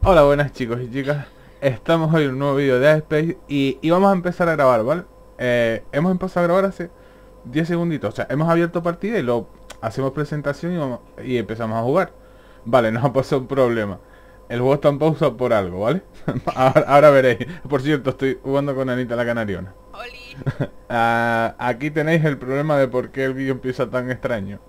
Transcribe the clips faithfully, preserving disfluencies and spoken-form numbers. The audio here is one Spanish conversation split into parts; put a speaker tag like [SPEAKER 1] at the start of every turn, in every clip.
[SPEAKER 1] Hola, buenas chicos y chicas. Estamos hoy en un nuevo vídeo de Dead Space y, y vamos a empezar a grabar, ¿vale? Eh, hemos empezado a grabar hace diez segunditos. O sea, hemos abierto partida y luego hacemos presentación y, vamos- y empezamos a jugar. Vale, nos ha pasado un problema. El juego está en pausa por algo, ¿vale? ahora, ahora veréis. Por cierto, estoy jugando con Anita la Canariona.
[SPEAKER 2] Oli.
[SPEAKER 1] Ah, aquí tenéis el problema de por qué el vídeo empieza tan extraño.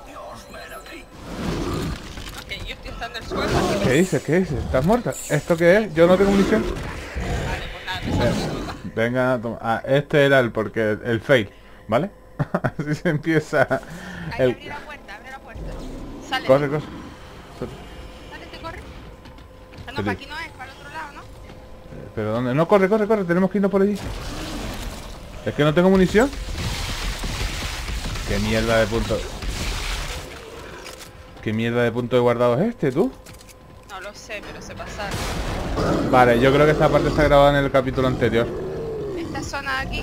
[SPEAKER 2] Ok, yo estoy estando en el suelo.
[SPEAKER 1] ¿Qué dices? ¿Qué dices? ¿Estás muerta? ¿Esto qué es? Yo no tengo munición.
[SPEAKER 2] Vale, pues nada, te saludo.
[SPEAKER 1] Venga, toma. Ah, este era el porque el fail, ¿vale? Así se empieza
[SPEAKER 2] Ahí,
[SPEAKER 1] el...
[SPEAKER 2] abre la puerta, abre la puerta. Sale.
[SPEAKER 1] Corre, corre.
[SPEAKER 2] Sale, te corre. Ah, no,
[SPEAKER 1] Pero-
[SPEAKER 2] para aquí no es, para el otro lado, ¿no?
[SPEAKER 1] Pero ¿dónde? No, corre, corre, corre. Tenemos que irnos por allí. Es que no tengo munición. ¿Qué mierda de punto? ¿Qué mierda de punto de guardado es este, tú?
[SPEAKER 2] No lo sé, pero se pasaron.
[SPEAKER 1] Vale, yo creo que esta parte está grabada en el capítulo anterior.
[SPEAKER 2] Esta zona de aquí.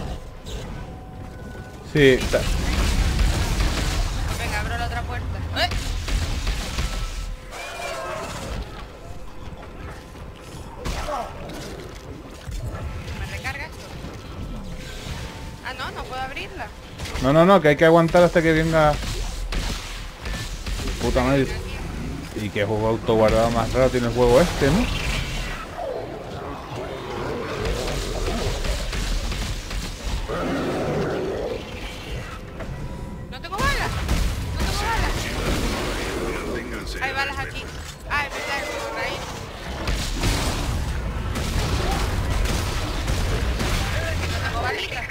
[SPEAKER 1] Sí, está-
[SPEAKER 2] Venga, abro la otra puerta. ¡Eh! ¿Me recarga esto? Ah, no, no puedo abrirla.
[SPEAKER 1] No, no, no, que hay que aguantar hasta que venga... Puta madre. ¿Y qué juego auto guardado más raro tiene el juego este, no?
[SPEAKER 2] No tengo balas. No tengo balas. Hay balas aquí. Ah, es verdad, es por ahí. No tengo balitas.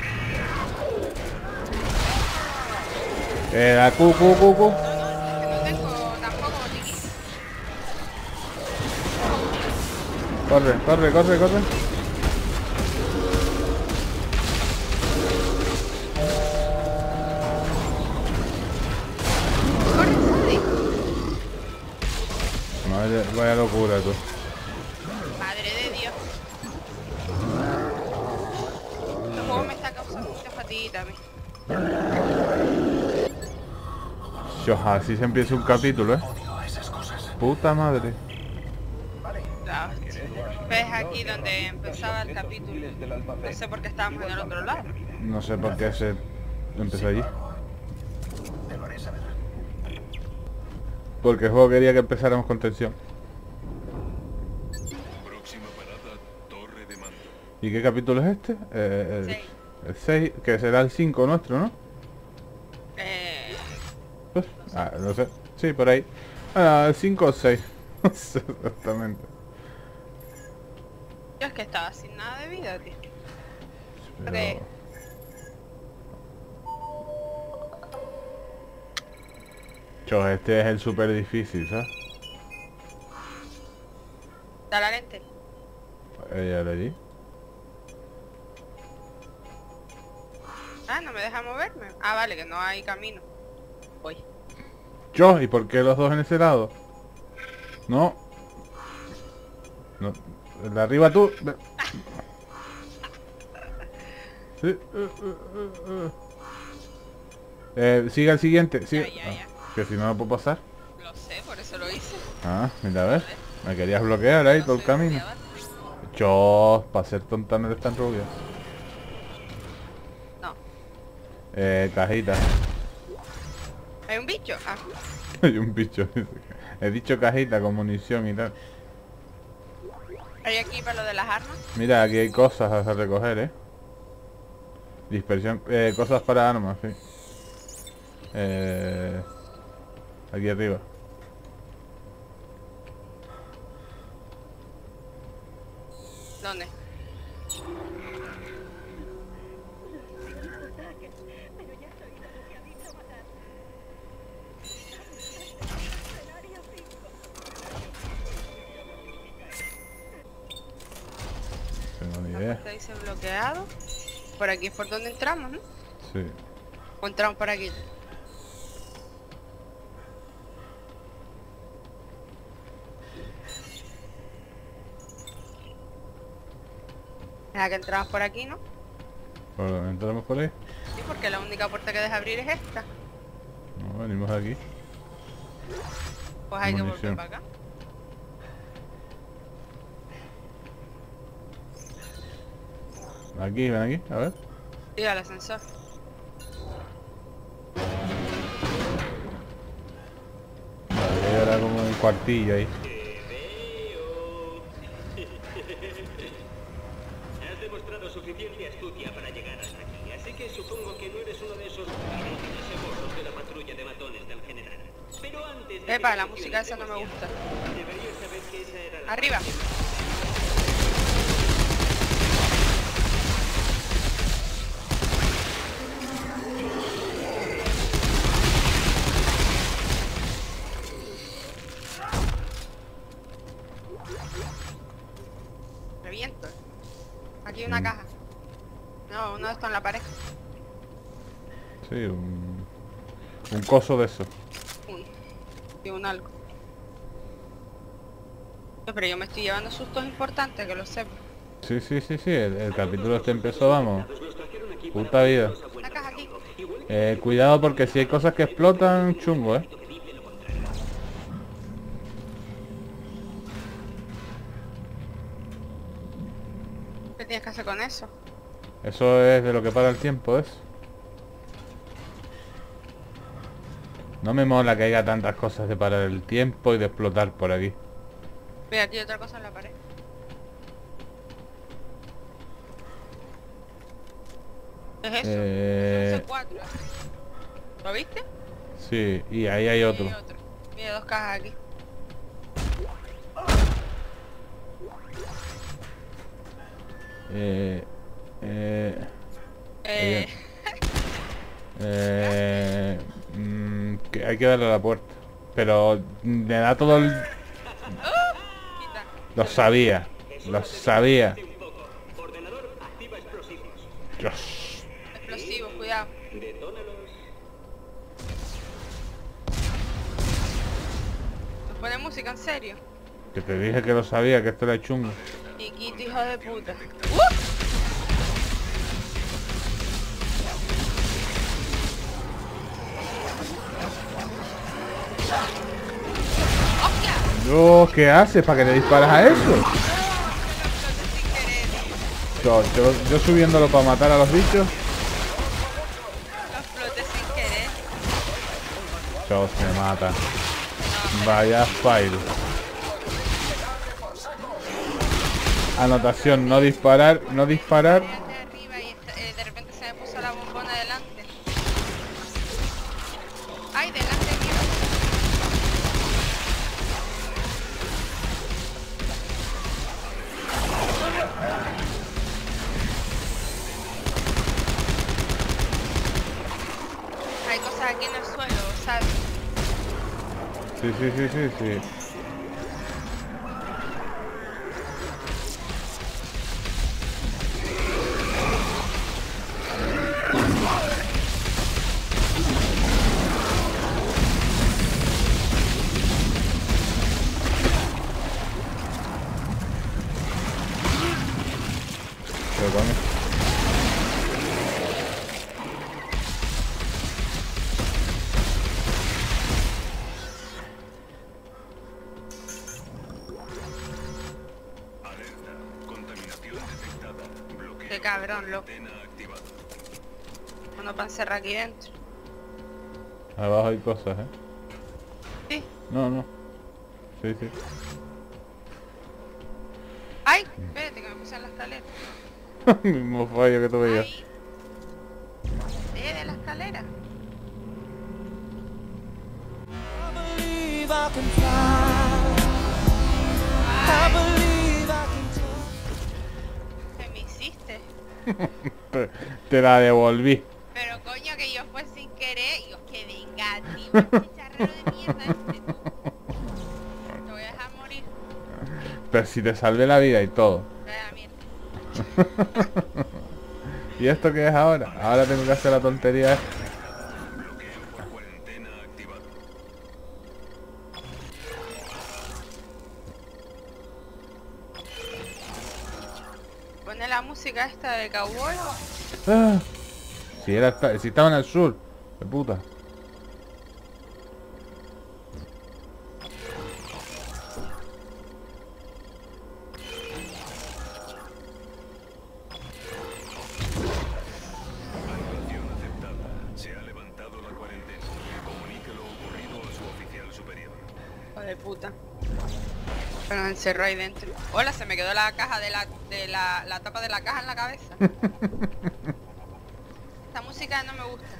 [SPEAKER 1] Eh, la cu, cu, cu, cu.
[SPEAKER 2] No, no, que no tengo tampoco botiquín.
[SPEAKER 1] Corre, corre, corre, corre.
[SPEAKER 2] Corre, Sandy.
[SPEAKER 1] Madre, vaya locura, tú.
[SPEAKER 2] Madre de Dios. El juego me está causando mucha fatiga a mí.
[SPEAKER 1] Dios, así se empieza un capítulo, ¿eh? Puta madre.
[SPEAKER 2] La hostia. ¿Ves aquí donde empezaba el capítulo? No sé por qué estábamos en el otro lado.
[SPEAKER 1] No sé por qué se empezó allí. Porque el juego quería que empezáramos con tensión.
[SPEAKER 3] Próxima parada, Torre de Mando.
[SPEAKER 1] ¿Y qué capítulo es este? Eh, el,
[SPEAKER 2] Seis.
[SPEAKER 1] el seis, que será el cinco nuestro, ¿no?
[SPEAKER 2] Eh,
[SPEAKER 1] Pues, ah, no sé. Sí, por ahí. Ah, el cinco o seis. No sé exactamente.
[SPEAKER 2] yo es que estaba sin nada de vida, tío.
[SPEAKER 1] Pero...
[SPEAKER 2] Ok.
[SPEAKER 1] Chos, este es el súper difícil, ¿sabes?
[SPEAKER 2] Da la lente.
[SPEAKER 1] Ella de allí.
[SPEAKER 2] Ah, no me deja moverme. Ah, vale, que no hay camino. Voy.
[SPEAKER 1] Yo, ¿y por qué los dos en ese lado? No. No. El de arriba tú. Ve- Sí. eh, eh, eh, eh. Eh, sigue el siguiente. Sigue.
[SPEAKER 2] Ya, ya, ya.
[SPEAKER 1] Ah, que si no no puedo pasar.
[SPEAKER 2] Lo sé, por eso lo hice.
[SPEAKER 1] Ah, mira a ver. Me querías bloquear ahí
[SPEAKER 2] No
[SPEAKER 1] todo el
[SPEAKER 2] soy
[SPEAKER 1] camino.
[SPEAKER 2] bloqueador.
[SPEAKER 1] Yo, para ser tonta no eres tan rubia.
[SPEAKER 2] No.
[SPEAKER 1] Eh, cajita.
[SPEAKER 2] ¿Hay un bicho? Ah.
[SPEAKER 1] Hay un bicho. He dicho cajita con munición y tal.
[SPEAKER 2] ¿Hay aquí para lo de las armas?
[SPEAKER 1] Mira, aquí hay cosas a recoger, eh. Dispersión, eh, cosas para armas, sí. Eh, aquí arriba.
[SPEAKER 2] ¿Dónde?
[SPEAKER 1] Tengo ni
[SPEAKER 2] La
[SPEAKER 1] idea.
[SPEAKER 2] puerta dice bloqueado. Por aquí es por donde entramos, ¿no?
[SPEAKER 1] Sí.
[SPEAKER 2] O entramos por aquí. Deja que entramos por aquí, ¿no?
[SPEAKER 1] Bueno, entramos por ahí.
[SPEAKER 2] Sí, porque la única puerta que deja abrir es esta.
[SPEAKER 1] No, venimos aquí.
[SPEAKER 2] Pues hay que
[SPEAKER 1] Munición.
[SPEAKER 2] volver para acá.
[SPEAKER 1] Aquí, ven aquí, a ver.
[SPEAKER 2] Sí, al ascensor.
[SPEAKER 1] Vale, ahora como un cuartillo ahí.
[SPEAKER 4] Has demostrado suficiente astucia para llegar hasta aquí, así que supongo que no eres uno de esos semosos de la patrulla de matones del general. Pero antes de
[SPEAKER 2] Epa,
[SPEAKER 4] que
[SPEAKER 2] la música esa no me gusta.
[SPEAKER 4] deberías saber que esa era la
[SPEAKER 2] Arriba. Reviento. Aquí hay una
[SPEAKER 1] Mm.
[SPEAKER 2] caja. No, uno de estos en la pared.
[SPEAKER 1] Sí, un... Un coso de eso.
[SPEAKER 2] Uno. Y un algo. Pero yo me estoy llevando sustos importantes, que lo sepa.
[SPEAKER 1] Sí, sí, sí, sí, el, el capítulo este empezó, vamos. Puta vida.
[SPEAKER 2] La caja aquí.
[SPEAKER 1] Eh, cuidado porque si hay cosas que explotan, chungo, eh.
[SPEAKER 2] ¿Qué tienes que hacer con eso?
[SPEAKER 1] Eso es de lo que para el tiempo, es. No me mola que haya tantas cosas de parar el tiempo y de explotar por aquí.
[SPEAKER 2] Mira, aquí hay otra cosa en la pared. ¿Qué es eso?
[SPEAKER 1] Eh...
[SPEAKER 2] Son cuatro. ¿Lo viste?
[SPEAKER 1] Sí, y ahí hay otro.
[SPEAKER 2] Y hay otro. Mira, dos cajas aquí.
[SPEAKER 1] Eh... Eh...
[SPEAKER 2] Eh...
[SPEAKER 1] Eh... mm, que hay que darle a la puerta. Pero me da todo el...
[SPEAKER 2] Quita.
[SPEAKER 1] Lo sabía. Lo sabía.
[SPEAKER 4] ordenador activa explosivos.
[SPEAKER 1] Dios.
[SPEAKER 2] Explosivos, cuidado.
[SPEAKER 4] Detónalos.
[SPEAKER 2] ¿Nos pone música en serio?
[SPEAKER 1] Que te dije que lo sabía, que esto era chungo.
[SPEAKER 2] Chiquito, hijo de puta. ¡Uh! ¡Hostia!
[SPEAKER 1] Dios, ¿qué haces? ¿Para que le disparas a eso?
[SPEAKER 2] Lo exploté sin querer.
[SPEAKER 1] Yo, yo, yo subiéndolo para matar a los bichos.
[SPEAKER 2] Lo exploté sin querer.
[SPEAKER 1] Dios, me mata. Vaya fail. Anotación, no disparar, no disparar.
[SPEAKER 2] Fíjate arriba y esta- eh, de repente se me puso la bombona delante. ¡Ay, delante mío! Hay cosas aquí en el suelo, ¿sabes?
[SPEAKER 1] Sí, sí, sí, sí, sí. Pero coño.
[SPEAKER 3] Alerta. Contaminación detectada. Bloqueo.
[SPEAKER 2] Qué cabrón, loco.
[SPEAKER 3] Cuarentena activado.
[SPEAKER 2] Uno para encerrar aquí dentro.
[SPEAKER 1] Abajo hay cosas, eh.
[SPEAKER 2] Sí.
[SPEAKER 1] No, no. Sí, sí.
[SPEAKER 2] ¡Ay! Espérate que me puse en la escalera.
[SPEAKER 1] Mismo fallo que tú veías.
[SPEAKER 2] Ahí. Eh, de la escalera.
[SPEAKER 5] believe I can fly. I believe I can
[SPEAKER 2] ¿Qué me hiciste?
[SPEAKER 1] Te, te la devolví.
[SPEAKER 2] Pero coño que yo fue sin querer. Y yo, que vengativo, este charrero de mierda este tú. Te voy a dejar morir.
[SPEAKER 1] Pero si te salvé la vida y todo.
[SPEAKER 2] Ve a la mierda.
[SPEAKER 1] ¿Y esto qué es ahora? Ahora tengo que hacer la tontería esta.
[SPEAKER 3] Bloqueo por cuarentena activado.
[SPEAKER 2] Pone la música esta de cowboy.
[SPEAKER 1] Ah, si, era, si estaba en el sur. De puta.
[SPEAKER 2] Pero me encerró ahí dentro. Hola, se me quedó la caja de la, de la, la tapa de la caja en la cabeza. Esta música no me gusta.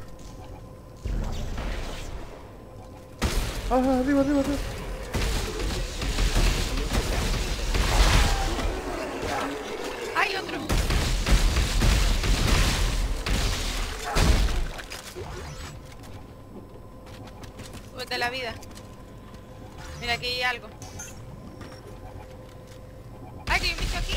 [SPEAKER 1] Ah, arriba, arriba, arriba.
[SPEAKER 2] Hay otro. Súbete la vida. Mira, aquí hay algo. ¡Ay, que hay un bicho aquí!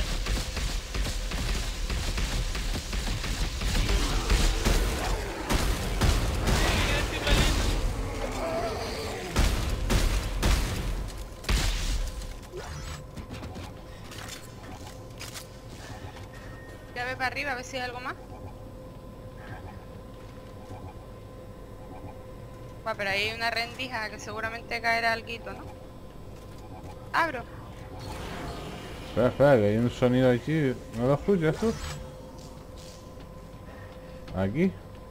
[SPEAKER 2] Ya ve para arriba a ver si hay algo más. Va, pero ahí hay una rendija que seguramente caerá alguito, ¿no? Abro.
[SPEAKER 1] Espera, espera, que hay un sonido aquí. ¿No lo escuchas tú? Aquí.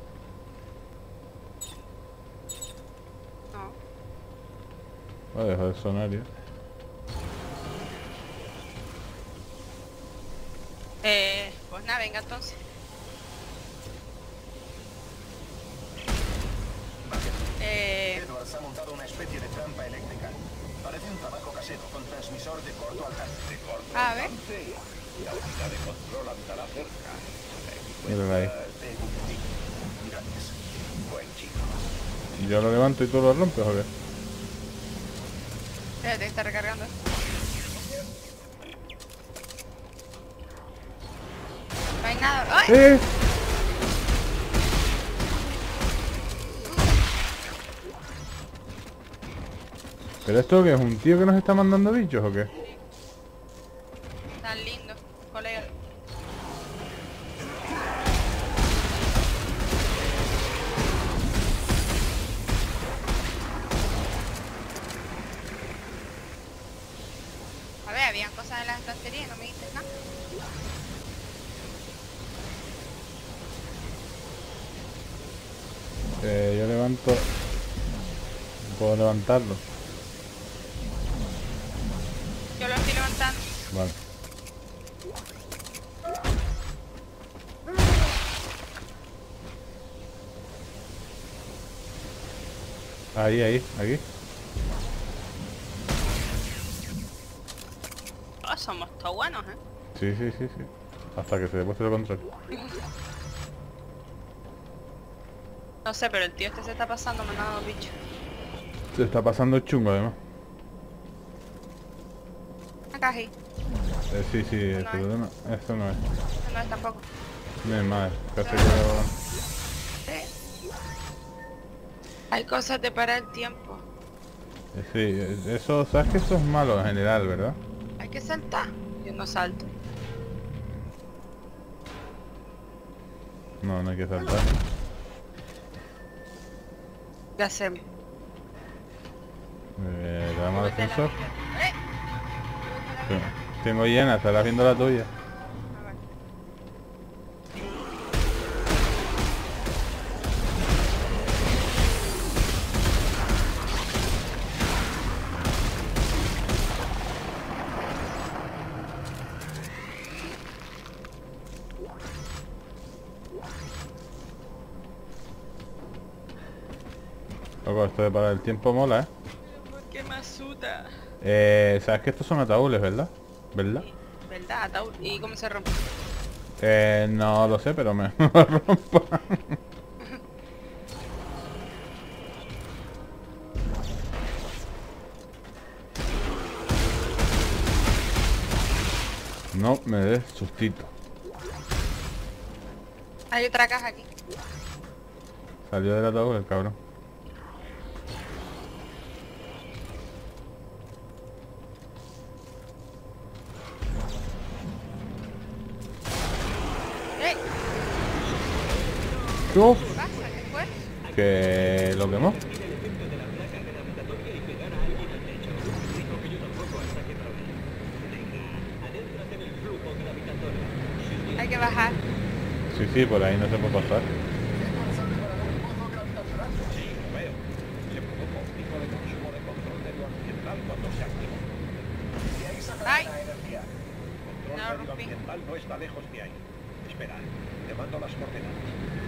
[SPEAKER 2] No.
[SPEAKER 1] Va a dejar de sonar ya.
[SPEAKER 2] Eh, pues nada, venga entonces. Eh,
[SPEAKER 3] Edwards ha montado una especie de trampa eléctrica. Parece un trabajo casero con transmisor de corto alcance. De corto
[SPEAKER 2] a ver.
[SPEAKER 3] La unidad de control andará cerca.
[SPEAKER 1] Mírala ahí.
[SPEAKER 3] Gracias. Buen chico.
[SPEAKER 1] ¿Y yo lo levanto y tú lo rompes o qué?
[SPEAKER 2] Espérate, está recargando. No hay nada. ¡Ay!
[SPEAKER 1] ¡Eh! ¿Pero esto qué es? ¿Un tío que nos está mandando bichos o qué?
[SPEAKER 2] Tan lindo, colega. A ver, habían cosas en la estantería y no me dices nada.
[SPEAKER 1] Eh, yo levanto... ¿Puedo levantarlo?
[SPEAKER 2] Yo lo estoy levantando.
[SPEAKER 1] Vale. Ahí, ahí, aquí.
[SPEAKER 2] Oh, somos todos buenos, ¿eh?
[SPEAKER 1] Sí, sí, sí, sí. Hasta que se demuestre lo contrario.
[SPEAKER 2] No sé, pero el tío este se está pasando mandando bichos.
[SPEAKER 1] Se está pasando chungo además.
[SPEAKER 2] Acá ahí.
[SPEAKER 1] Eh, sí, sí, el
[SPEAKER 2] No
[SPEAKER 1] problema... Eso no es.
[SPEAKER 2] No es tampoco.
[SPEAKER 1] Mi madre, casi que lo...
[SPEAKER 2] Sí. Hay cosas de parar el tiempo.
[SPEAKER 1] Eh, Sí, eso, sabes que eso es malo en general, ¿verdad?
[SPEAKER 2] Hay que saltar. Yo no salto.
[SPEAKER 1] No, no hay que saltar.
[SPEAKER 2] ¿Qué hacemos?
[SPEAKER 1] Eh, ¿le damos al
[SPEAKER 2] Súbete la
[SPEAKER 1] ascensor?
[SPEAKER 2] vida. ¡Eh!
[SPEAKER 1] Sí. Tengo llena, estarás viendo la tuya.
[SPEAKER 2] Ah, vale.
[SPEAKER 1] Loco, esto de parar el tiempo mola, ¿eh?
[SPEAKER 2] ¿Por qué me asusta?
[SPEAKER 1] Eh, sabes que estos son ataúdes, ¿verdad? ¿Verdad?
[SPEAKER 2] ¿Verdad? Ataúd. ¿Y cómo se rompe?
[SPEAKER 1] Eh, no lo sé, pero me lo rompo. No me des sustito.
[SPEAKER 2] Hay otra caja aquí.
[SPEAKER 1] Salió del ataúd el cabrón.
[SPEAKER 2] ¡Eh!
[SPEAKER 1] Uf,
[SPEAKER 2] ¿Qué pasa? ¿Qué fue?
[SPEAKER 1] que lo quemó.
[SPEAKER 2] Hay que bajar.
[SPEAKER 1] Sí, sí, por ahí no se puede pasar.
[SPEAKER 3] Le provoca un pico de consumo de control medioambiental cuando se activa. De ahí
[SPEAKER 2] ¡Ay!
[SPEAKER 3] La energía. El
[SPEAKER 2] No,
[SPEAKER 3] control
[SPEAKER 2] rompí.
[SPEAKER 3] medioambiental no está lejos de ahí. Espera, te mando las coordenadas.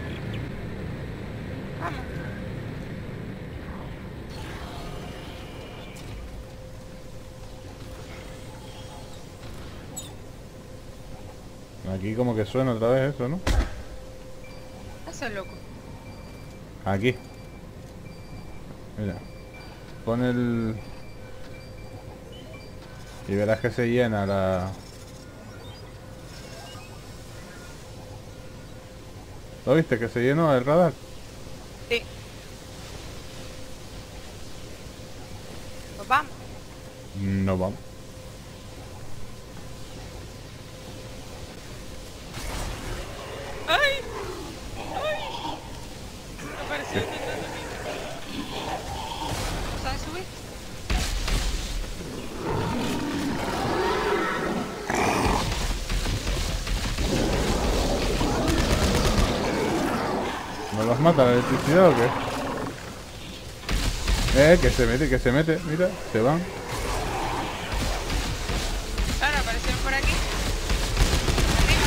[SPEAKER 2] Vamos.
[SPEAKER 1] Aquí como que suena otra vez eso, ¿no?
[SPEAKER 2] Eso es loco.
[SPEAKER 1] Aquí. Mira. Pon el... Y verás que se llena la... ¿Lo viste? Que se llenó el radar.
[SPEAKER 2] Sí. Pues vamos.
[SPEAKER 1] No vamos.
[SPEAKER 2] ¡Ay! ¡Ay! Apareció un detrás de mí. ¿Sabes subir?
[SPEAKER 1] ¿No los mata la electricidad o qué? Eh, que se mete, que se mete. Mira, se van.
[SPEAKER 2] Claro, aparecieron por aquí. Arriba.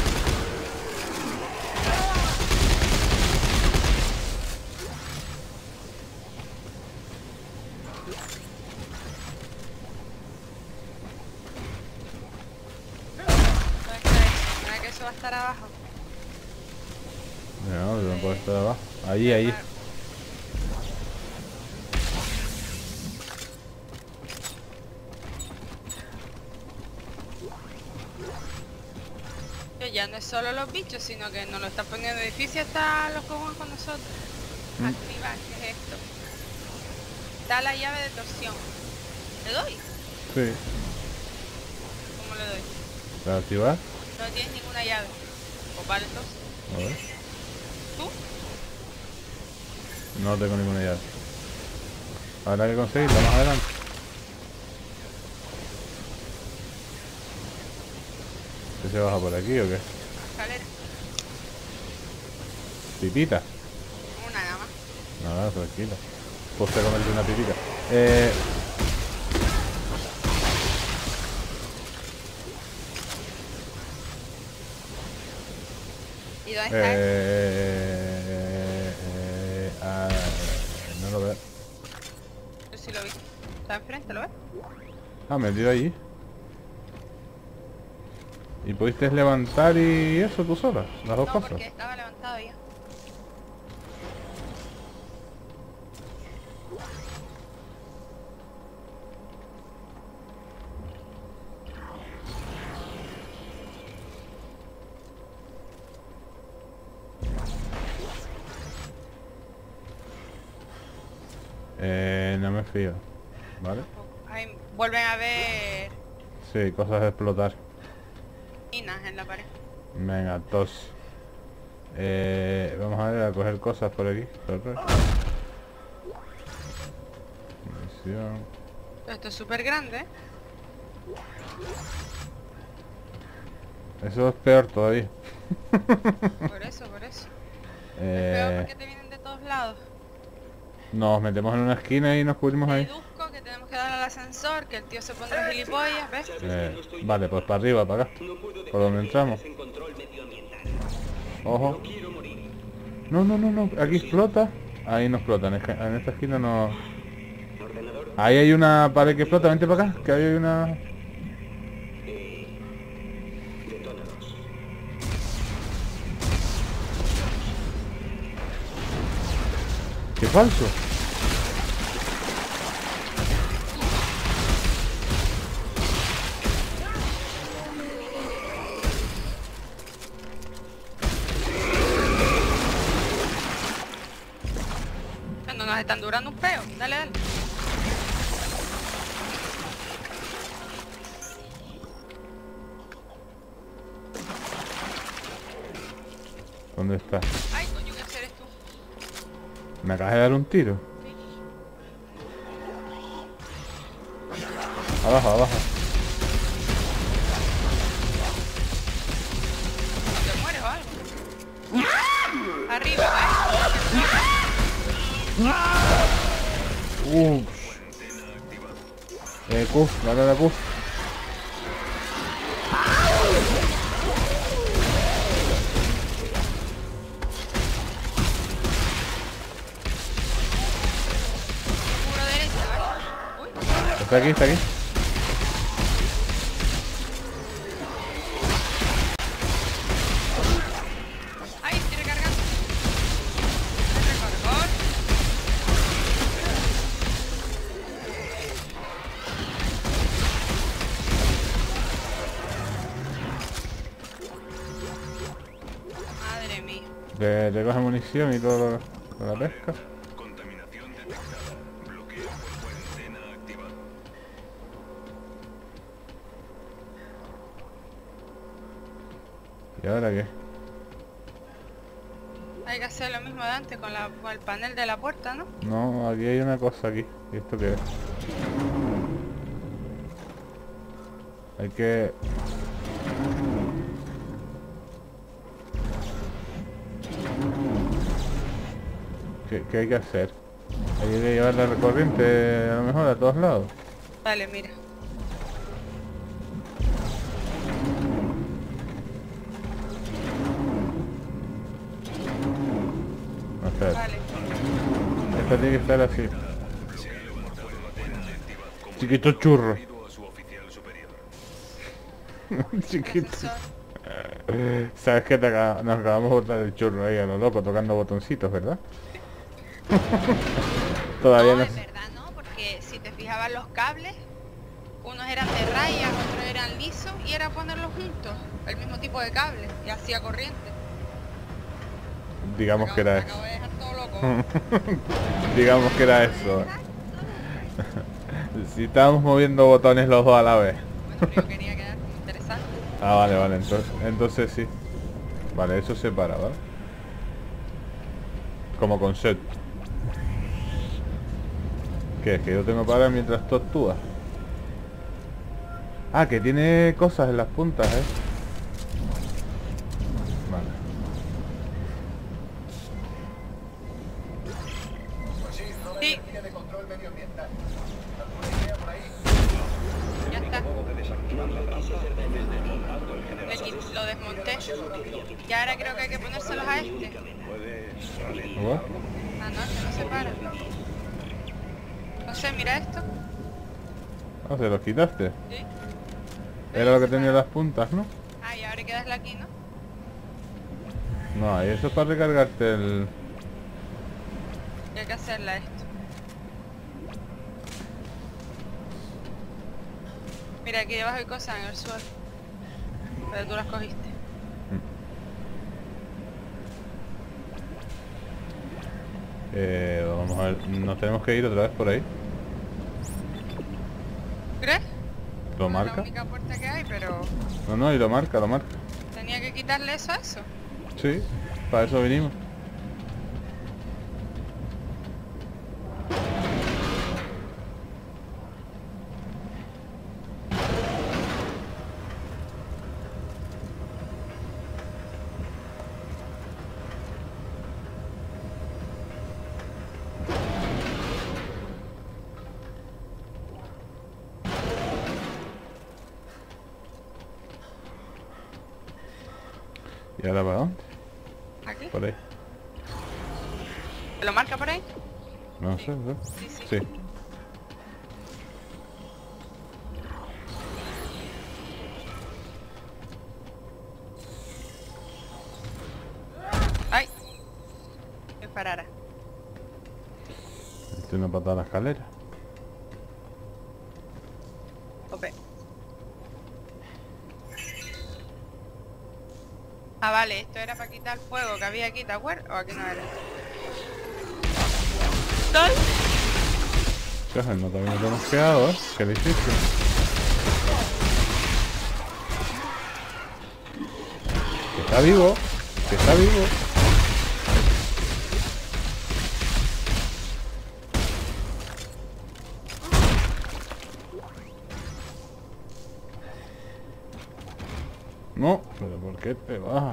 [SPEAKER 2] ¿Dónde está eso? ¿Verdad que eso va a estar abajo?
[SPEAKER 1] No, no puede estar abajo. Ahí, ahí.
[SPEAKER 2] Claro. Que ya no es solo los bichos, sino que nos lo están poniendo difícil hasta los cojones con nosotros.
[SPEAKER 1] Mm.
[SPEAKER 2] Activar, ¿qué es esto? Está la llave de torsión. ¿Le doy?
[SPEAKER 1] Sí.
[SPEAKER 2] ¿Cómo le doy?
[SPEAKER 1] ¿Para activar?
[SPEAKER 2] No tienes ninguna llave. Pues vale, entonces.
[SPEAKER 1] A ver.
[SPEAKER 2] ¿Tú?
[SPEAKER 1] No tengo ninguna llave. Habrá que conseguirla más adelante. ¿Qué se baja por aquí o qué?
[SPEAKER 2] Escalera.
[SPEAKER 1] ¿Pipita?
[SPEAKER 2] Una nada más.
[SPEAKER 1] Nada, tranquila. Pues te comerte una pipita. Eh...
[SPEAKER 2] ¿Y dónde está? él?
[SPEAKER 1] Eh... eh, ah, no lo veo.
[SPEAKER 2] Yo sí lo vi. Está enfrente, ¿lo ves?
[SPEAKER 1] Ah, metido allí. ¿Y pudiste levantar y eso tú sola? Las dos
[SPEAKER 2] No,
[SPEAKER 1] cosas.
[SPEAKER 2] porque estaba levantado ya.
[SPEAKER 1] Eh, no me fío. ¿Vale?
[SPEAKER 2] Ahí vuelven a ver
[SPEAKER 1] Sí, cosas de explotar.
[SPEAKER 2] minas en la pared.
[SPEAKER 1] Venga, tos. Eh, vamos a ver a coger cosas por aquí. Corre. Munición.
[SPEAKER 2] Esto es súper grande, ¿eh?
[SPEAKER 1] Eso es peor todavía.
[SPEAKER 2] Por eso, por eso. Es peor
[SPEAKER 1] Eh,
[SPEAKER 2] porque te vienen de todos lados.
[SPEAKER 1] nos metemos en una esquina y nos cubrimos ahí.
[SPEAKER 2] Deduzco que tenemos que dar al ascensor, que el tío se pondrá gilipollas, ¿ves?
[SPEAKER 1] Eh, vale, pues para arriba, para acá.
[SPEAKER 4] No puedo
[SPEAKER 1] Por donde
[SPEAKER 4] dejar
[SPEAKER 1] entramos.
[SPEAKER 4] en control medioambiental.
[SPEAKER 1] Ojo.
[SPEAKER 4] No quiero morir.
[SPEAKER 1] No, no, no, no. Aquí explota. Ahí no explota. En esta- en esta esquina no.
[SPEAKER 4] Ordenador,
[SPEAKER 1] Ahí hay una pared que explota. Vente para acá. Que ahí hay una.
[SPEAKER 4] detónalos.
[SPEAKER 1] ¡Qué falso!
[SPEAKER 2] No nos están durando un peo. Dale, dale.
[SPEAKER 1] ¿Dónde está?
[SPEAKER 2] Ay, coño, ¿qué eres tú?
[SPEAKER 1] Me acabas de dar un tiro. Abajo, abajo.
[SPEAKER 2] ¿No te mueres o algo? Arriba, ¿eh?
[SPEAKER 1] Uh. Eh, Q, dale a la Q. Está aquí, está aquí.
[SPEAKER 2] Ay, estoy recargando. Me recargó. Madre mía.
[SPEAKER 1] Le, le coge munición y todo con la pesca.
[SPEAKER 3] Contaminación detectada. Bloqueo por cuarentena activado.
[SPEAKER 1] ¿Y ahora qué?
[SPEAKER 2] Hay que hacer lo mismo de antes con, la, con el panel de la puerta, ¿no?
[SPEAKER 1] No, aquí hay una cosa aquí. ¿Y esto qué es? Hay que... ¿Qué, qué hay que hacer? Hay que llevar la corriente a lo mejor a todos lados.
[SPEAKER 2] Vale, mira.
[SPEAKER 1] No, espera.
[SPEAKER 2] Vale.
[SPEAKER 1] Esta tiene que estar así. Chiquito churro.
[SPEAKER 3] Debido a su oficial superior.
[SPEAKER 1] Chiquito.
[SPEAKER 2] Asesor.
[SPEAKER 1] Sabes que te acaba- nos acabamos de botar el churro ahí a lo loco tocando botoncitos, ¿verdad? Todavía
[SPEAKER 2] No,
[SPEAKER 1] no
[SPEAKER 2] es
[SPEAKER 1] sé.
[SPEAKER 2] verdad, ¿no? Porque si te fijabas los cables, unos eran de rayas, otros eran lisos, y era ponerlos juntos, el mismo tipo de cable, y hacía corriente.
[SPEAKER 1] Digamos que
[SPEAKER 2] Me
[SPEAKER 1] era
[SPEAKER 2] acabo-
[SPEAKER 1] eso.
[SPEAKER 2] me acabo de dejar todo loco.
[SPEAKER 1] Digamos que era eso. Si estábamos moviendo botones los dos a la vez.
[SPEAKER 2] Bueno, pero yo quería quedar como interesante.
[SPEAKER 1] Ah, vale, vale, entonces, entonces sí. Vale, eso se para, ¿vale? Como concepto. ¿Qué es? Que yo tengo para mientras tú actúas. Ah, que tiene cosas en las puntas, ¿eh? Vale.
[SPEAKER 2] Sí,
[SPEAKER 3] Línea de control medioambiental. ¿Alguna idea por ahí?
[SPEAKER 2] ya está. Le quit- lo desmonté. Y ahora creo que hay que ponérselos a este.
[SPEAKER 1] ¿What?
[SPEAKER 2] Ah, no, que no se para. No sé, mira esto.
[SPEAKER 1] Ah, se los quitaste.
[SPEAKER 2] ¿Sí?
[SPEAKER 1] Era lo que tenía las puntas, ¿no?
[SPEAKER 2] Ah, y ahora hay que darle aquí, ¿no?
[SPEAKER 1] No, y eso es para recargarte el...
[SPEAKER 2] Y hay que hacerle a esto. Mira, aquí debajo hay cosas en el suelo. Pero tú las cogiste.
[SPEAKER 1] Eh, vamos a ver, nos tenemos que ir otra vez por ahí.
[SPEAKER 2] ¿Crees?
[SPEAKER 1] Lo
[SPEAKER 2] Es la
[SPEAKER 1] marca.
[SPEAKER 2] única puerta que hay, pero
[SPEAKER 1] No, no, y lo marca, lo marca.
[SPEAKER 2] tenía que quitarle eso a eso.
[SPEAKER 1] Sí, para eso vinimos. ¿Y ahora para dónde?
[SPEAKER 2] Aquí.
[SPEAKER 1] Por ahí.
[SPEAKER 2] ¿Te lo marca por ahí?
[SPEAKER 1] No sé, ¿no?
[SPEAKER 2] Sí, sí.
[SPEAKER 1] Sí.
[SPEAKER 2] ¡Ay! Que parara.
[SPEAKER 1] Tiene una patada a la escalera.
[SPEAKER 2] Ope. Ah, vale, esto era para quitar el fuego que había aquí, ¿te acuerdas? ¿O aquí no era? ¡Ay!
[SPEAKER 1] Coge, no también nos hemos quedado, ¿eh? Qué difícil. Que está vivo. Que está vivo. No, pero ¿por qué te vas?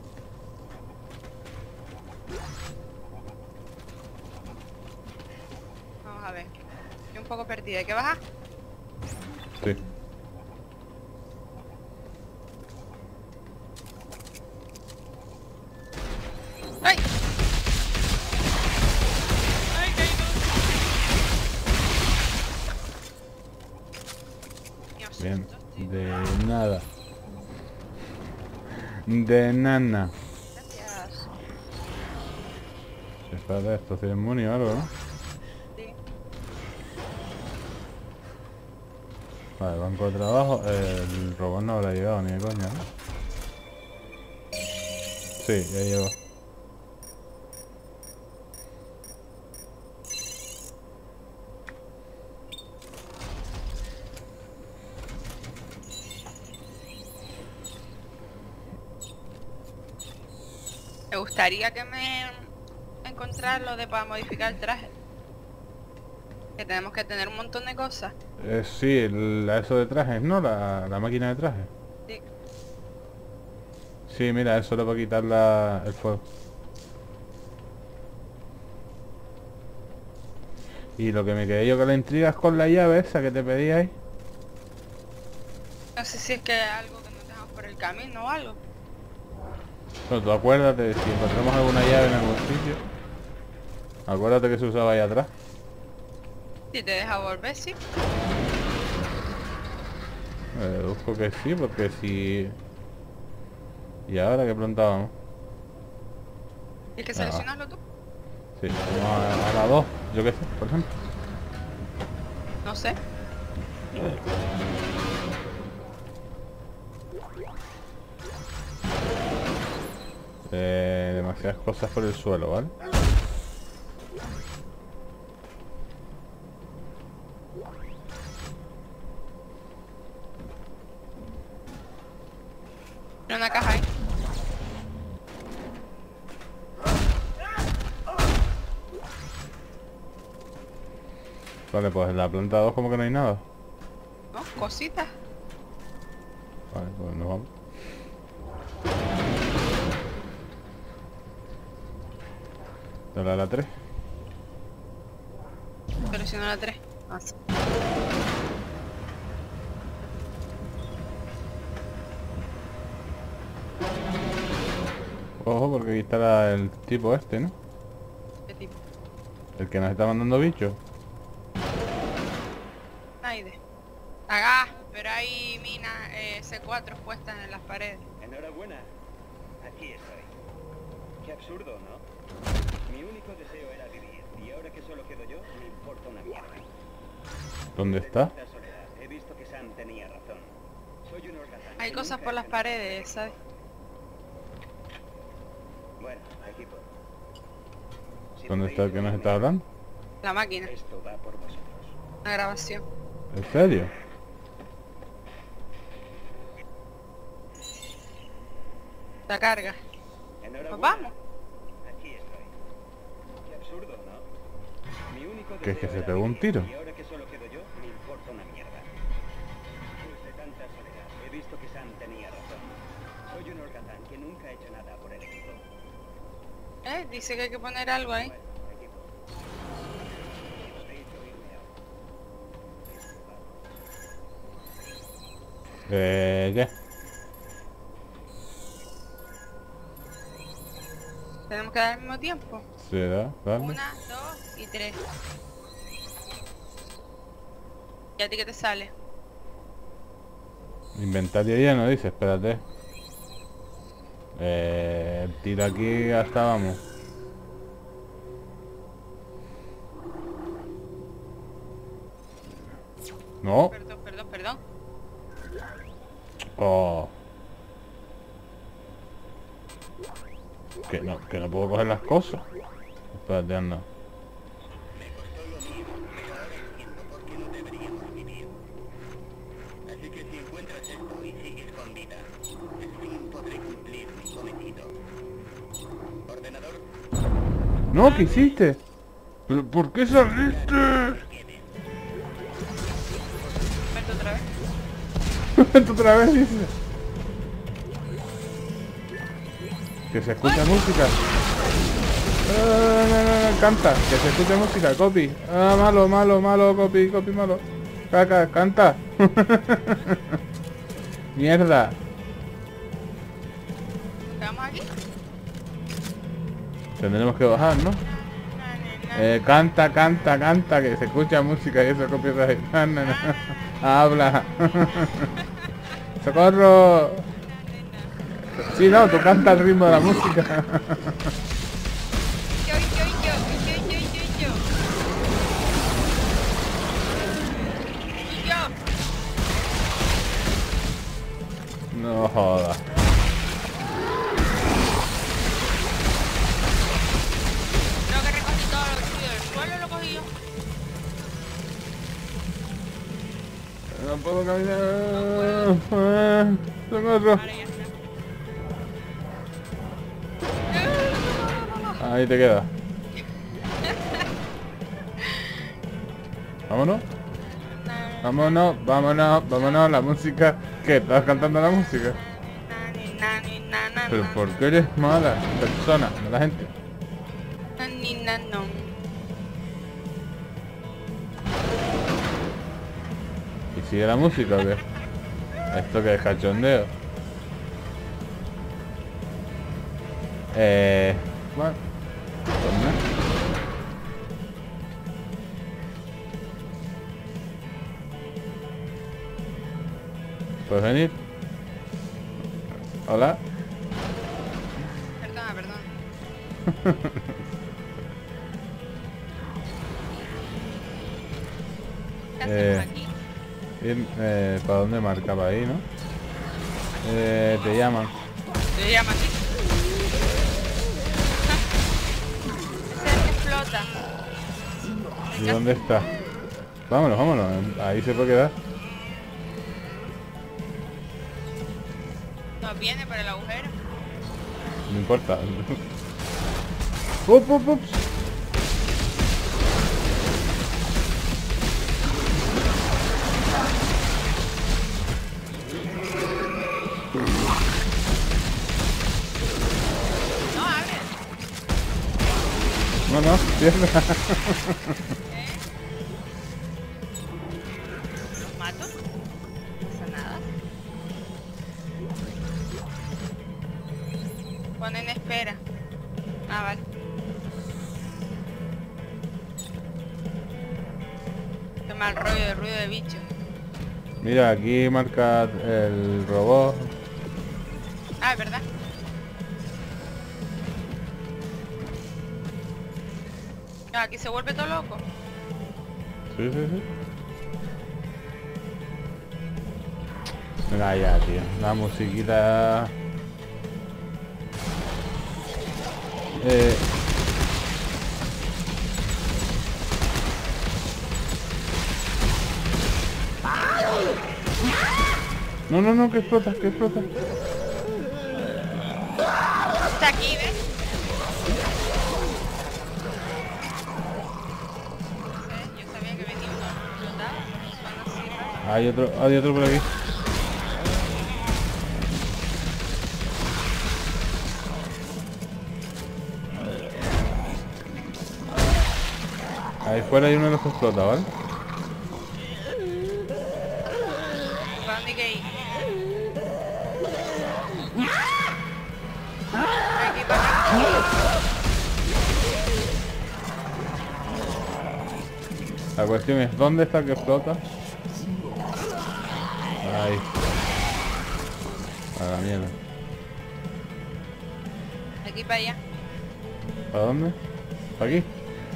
[SPEAKER 2] Vamos a ver. Estoy un poco perdida. ¿Hay que bajar?
[SPEAKER 1] Sí.
[SPEAKER 2] ¡Ay! ¡Ay, caído!
[SPEAKER 1] De nada. De nana.
[SPEAKER 2] Gracias.
[SPEAKER 1] Espérate, esto tiene muni o algo, ¿no?
[SPEAKER 2] Sí.
[SPEAKER 1] Vale, banco de trabajo. El robot no habrá llegado ni de coña, ¿no? Sí, ya llegó.
[SPEAKER 2] Me gustaría que me encontrar lo de para modificar el traje. Que tenemos que tener un montón de cosas.
[SPEAKER 1] Eh, sí, el, eso de trajes, ¿no? La, la máquina de trajes.
[SPEAKER 2] Sí.
[SPEAKER 1] Sí, mira, eso le va a quitar la, el fuego. Y lo que me quedé yo con la intriga es con la llave esa que te pedí ahí.
[SPEAKER 2] No sé si es que hay algo que nos dejamos por el camino o algo.
[SPEAKER 1] No, tú acuérdate, si encontramos alguna llave en algún sitio, acuérdate que se usaba ahí atrás.
[SPEAKER 2] Si te deja volver, sí.
[SPEAKER 1] Me deduzco que sí, porque si... ¿Y ahora qué plantábamos?
[SPEAKER 2] ¿Tienes que
[SPEAKER 1] Ah.
[SPEAKER 2] seleccionarlo tú?
[SPEAKER 1] Sí, vamos a, a la dos, yo qué sé, por ejemplo.
[SPEAKER 2] No sé.
[SPEAKER 1] Eh, demasiadas cosas por el suelo, ¿vale?
[SPEAKER 2] Hay una caja ahí.
[SPEAKER 1] Vale, pues en la planta dos como que no hay nada.
[SPEAKER 2] ¿No? Cositas.
[SPEAKER 1] Vale, pues nos vamos. Dale a la tres.
[SPEAKER 2] Selecciona la tres. Ah, sí.
[SPEAKER 1] Ojo, porque aquí está la- el tipo este, ¿no?
[SPEAKER 2] ¿Qué tipo?
[SPEAKER 1] El que nos está mandando bichos.
[SPEAKER 2] Aide. Acá, pero hay minas eh, C cuatro puestas en las paredes.
[SPEAKER 4] Enhorabuena. Aquí estoy. Qué absurdo, ¿no? Mi único deseo era vivir, y ahora que solo quedo yo, me importa una mierda.
[SPEAKER 1] ¿Dónde
[SPEAKER 4] De
[SPEAKER 1] está?
[SPEAKER 4] tanta soledad, he visto que Sam tenía razón. Soy un holgazán
[SPEAKER 2] Hay
[SPEAKER 4] que
[SPEAKER 2] cosas
[SPEAKER 4] nunca
[SPEAKER 2] por
[SPEAKER 4] he
[SPEAKER 2] las
[SPEAKER 4] tenido-
[SPEAKER 2] paredes, ¿sabes?
[SPEAKER 4] Bueno, equipo. Si
[SPEAKER 1] ¿Dónde está el que nos
[SPEAKER 4] podéis
[SPEAKER 1] está hablando?
[SPEAKER 2] La máquina.
[SPEAKER 4] Esto va por vosotros.
[SPEAKER 2] Una grabación.
[SPEAKER 1] ¿En serio?
[SPEAKER 2] La carga.
[SPEAKER 4] Enhorabuena.
[SPEAKER 2] Pues vamos.
[SPEAKER 4] Aquí estoy. Qué absurdo, ¿no? Mi único
[SPEAKER 1] ¿Que es que
[SPEAKER 4] deseo
[SPEAKER 1] se
[SPEAKER 4] era
[SPEAKER 1] pegó un
[SPEAKER 4] vivir,
[SPEAKER 1] tiro?
[SPEAKER 4] Y ahora que solo quedo yo, me importa una mierda. Después de tanta soledad, he visto que Sam tenía razón. Soy un holgazán que nunca ha hecho nada por el equipo.
[SPEAKER 2] Eh, dice que hay que poner algo ahí.
[SPEAKER 4] Bueno, equipo. Si podéis oírme ahora.
[SPEAKER 1] Eh, ¿qué?
[SPEAKER 2] Tenemos que dar al mismo tiempo.
[SPEAKER 1] ¿Será? Dale.
[SPEAKER 2] Una, dos y tres. ¿Y a ti qué te sale?
[SPEAKER 1] Inventario lleno, dice, espérate. Eh, tiro aquí hasta vamos. No.
[SPEAKER 2] Perdón, perdón, perdón.
[SPEAKER 1] Oh. Que no, que no puedo coger las cosas. Espérate, anda.
[SPEAKER 6] Me costó lo mismo, pero ahora entiendo por qué no deberíamos vivir. Así que si encuentras esto y sigues con vida, al fin podré cumplir mi cometido. Ordenador,
[SPEAKER 1] No, ¿qué hiciste? ¿Pero por qué saliste?
[SPEAKER 2] Vete otra vez.
[SPEAKER 1] Esto otra vez dice. Que se escucha música. Ah, no, no, no, canta, que se escucha música, copy. Ah, malo, malo, malo, copy, copy, malo. Caca, canta. Mierda.
[SPEAKER 2] ¿Quedamos aquí?
[SPEAKER 1] Tendremos que bajar, ¿no?
[SPEAKER 2] No, no, no.
[SPEAKER 1] Eh, canta, canta, canta, que se escucha música y eso copyright. No, no, no. Habla. ¡Socorro! Sí, no, tú canta el ritmo de la música.
[SPEAKER 2] Yo, yo, yo, yo, yo, yo, yo. Y yo.
[SPEAKER 1] No jodas.
[SPEAKER 2] Creo que recogí todo lo tuyo del suelo, lo cogí yo.
[SPEAKER 1] No puedo caminar. ¡Socorro!
[SPEAKER 2] Ahora ya está.
[SPEAKER 1] Ahí te queda. Vámonos. Vámonos, vámonos, vámonos. La música. ¿Qué? ¿Estás cantando la música?
[SPEAKER 2] Na, ni, na, na,
[SPEAKER 1] Pero
[SPEAKER 2] na,
[SPEAKER 1] ¿por qué eres mala persona? Mala gente.
[SPEAKER 2] na, ni, na, no.
[SPEAKER 1] ¿Y sigue la música o qué? ¿Esto que es cachondeo? Eh... Bueno. Pues nada. ¿Puedes venir? Hola.
[SPEAKER 2] Perdona, perdona. ¿Qué hacemos
[SPEAKER 1] Eh.
[SPEAKER 2] aquí?
[SPEAKER 1] Ir, eh, ¿para dónde marcaba ahí, no? Eh, te llaman.
[SPEAKER 2] Te llama aquí. Ese es el que explota.
[SPEAKER 1] ¿Y dónde está? Vámonos, vámonos. Ahí se puede quedar.
[SPEAKER 2] No viene por el agujero.
[SPEAKER 1] No importa. ¡Up, up, up!
[SPEAKER 2] No, abre.
[SPEAKER 1] No, no, cierra.
[SPEAKER 2] ¿Eh? ¿Los mato? No pasa nada. Ponen espera. Ah, vale. Qué mal rollo de ruido de bicho.
[SPEAKER 1] Mira, aquí marca el robot.
[SPEAKER 2] Ah, es verdad. Ah, aquí se vuelve todo loco.
[SPEAKER 1] Sí, sí, sí. Venga ya, tío. La musiquita... Eh... No, no, no, que explota, que explota.
[SPEAKER 2] Está aquí, ¿ves? No sé, yo sabía que venía uno explotado. Suena así raro.
[SPEAKER 1] Hay otro, hay otro por aquí. Ahí fuera hay uno de los que explota, ¿vale?
[SPEAKER 2] ¿Para dónde hay que ir? Aquí para acá.
[SPEAKER 1] La cuestión es, ¿dónde está que explota? Ahí. A la mierda.
[SPEAKER 2] Aquí para allá.
[SPEAKER 1] ¿Para dónde? ¿Para aquí?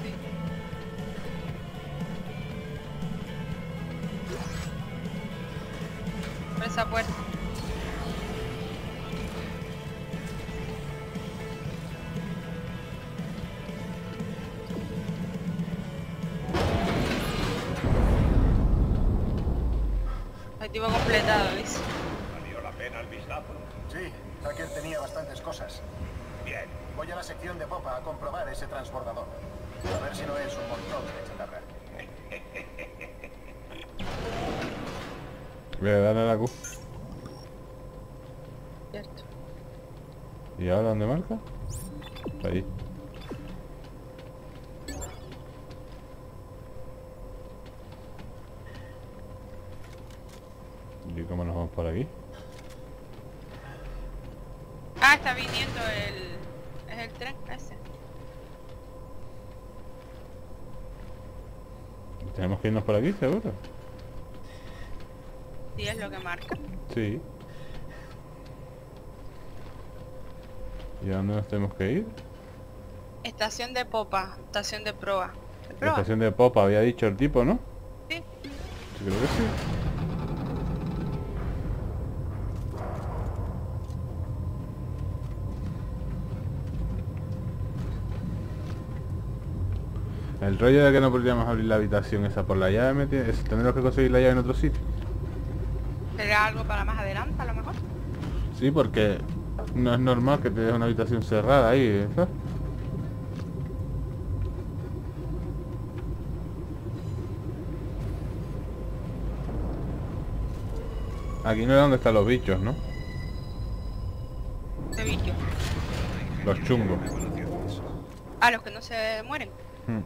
[SPEAKER 2] Por esa puerta. Objetivo completado, ¿ves?
[SPEAKER 3] ¿Valió la pena el vistazo? Sí, Hacker tenía bastantes cosas. Bien, voy a la sección de popa a comprobar ese transbordador. A ver si no es un montón de chatarra.
[SPEAKER 1] Voy a darle a la Q.
[SPEAKER 2] Cierto.
[SPEAKER 1] ¿Y ahora dónde marca? Ahí. ¿Y cómo nos vamos por aquí?
[SPEAKER 2] Ah, está viniendo el... es el tren ese.
[SPEAKER 1] ¿Tenemos que irnos por aquí, seguro?
[SPEAKER 2] Sí, es lo que marca.
[SPEAKER 1] Sí. ¿Y a dónde nos tenemos que ir?
[SPEAKER 2] Estación de popa, estación de proa. ¿De
[SPEAKER 1] La
[SPEAKER 2] proa?
[SPEAKER 1] estación de popa, había dicho el tipo, ¿no?
[SPEAKER 2] Sí.
[SPEAKER 1] Yo creo que sí. El rollo de que no podríamos abrir la habitación esa por la llave, me tiene- es- tendremos que conseguir la llave en otro sitio.
[SPEAKER 2] ¿Será algo para más adelante a lo mejor?
[SPEAKER 1] Sí, porque no es normal que te dejes una habitación cerrada ahí, ¿sabes? Aquí no es donde están los bichos, ¿no?
[SPEAKER 2] De bicho.
[SPEAKER 1] Los chungos.
[SPEAKER 2] Ah, los que no se mueren.
[SPEAKER 1] Hmm.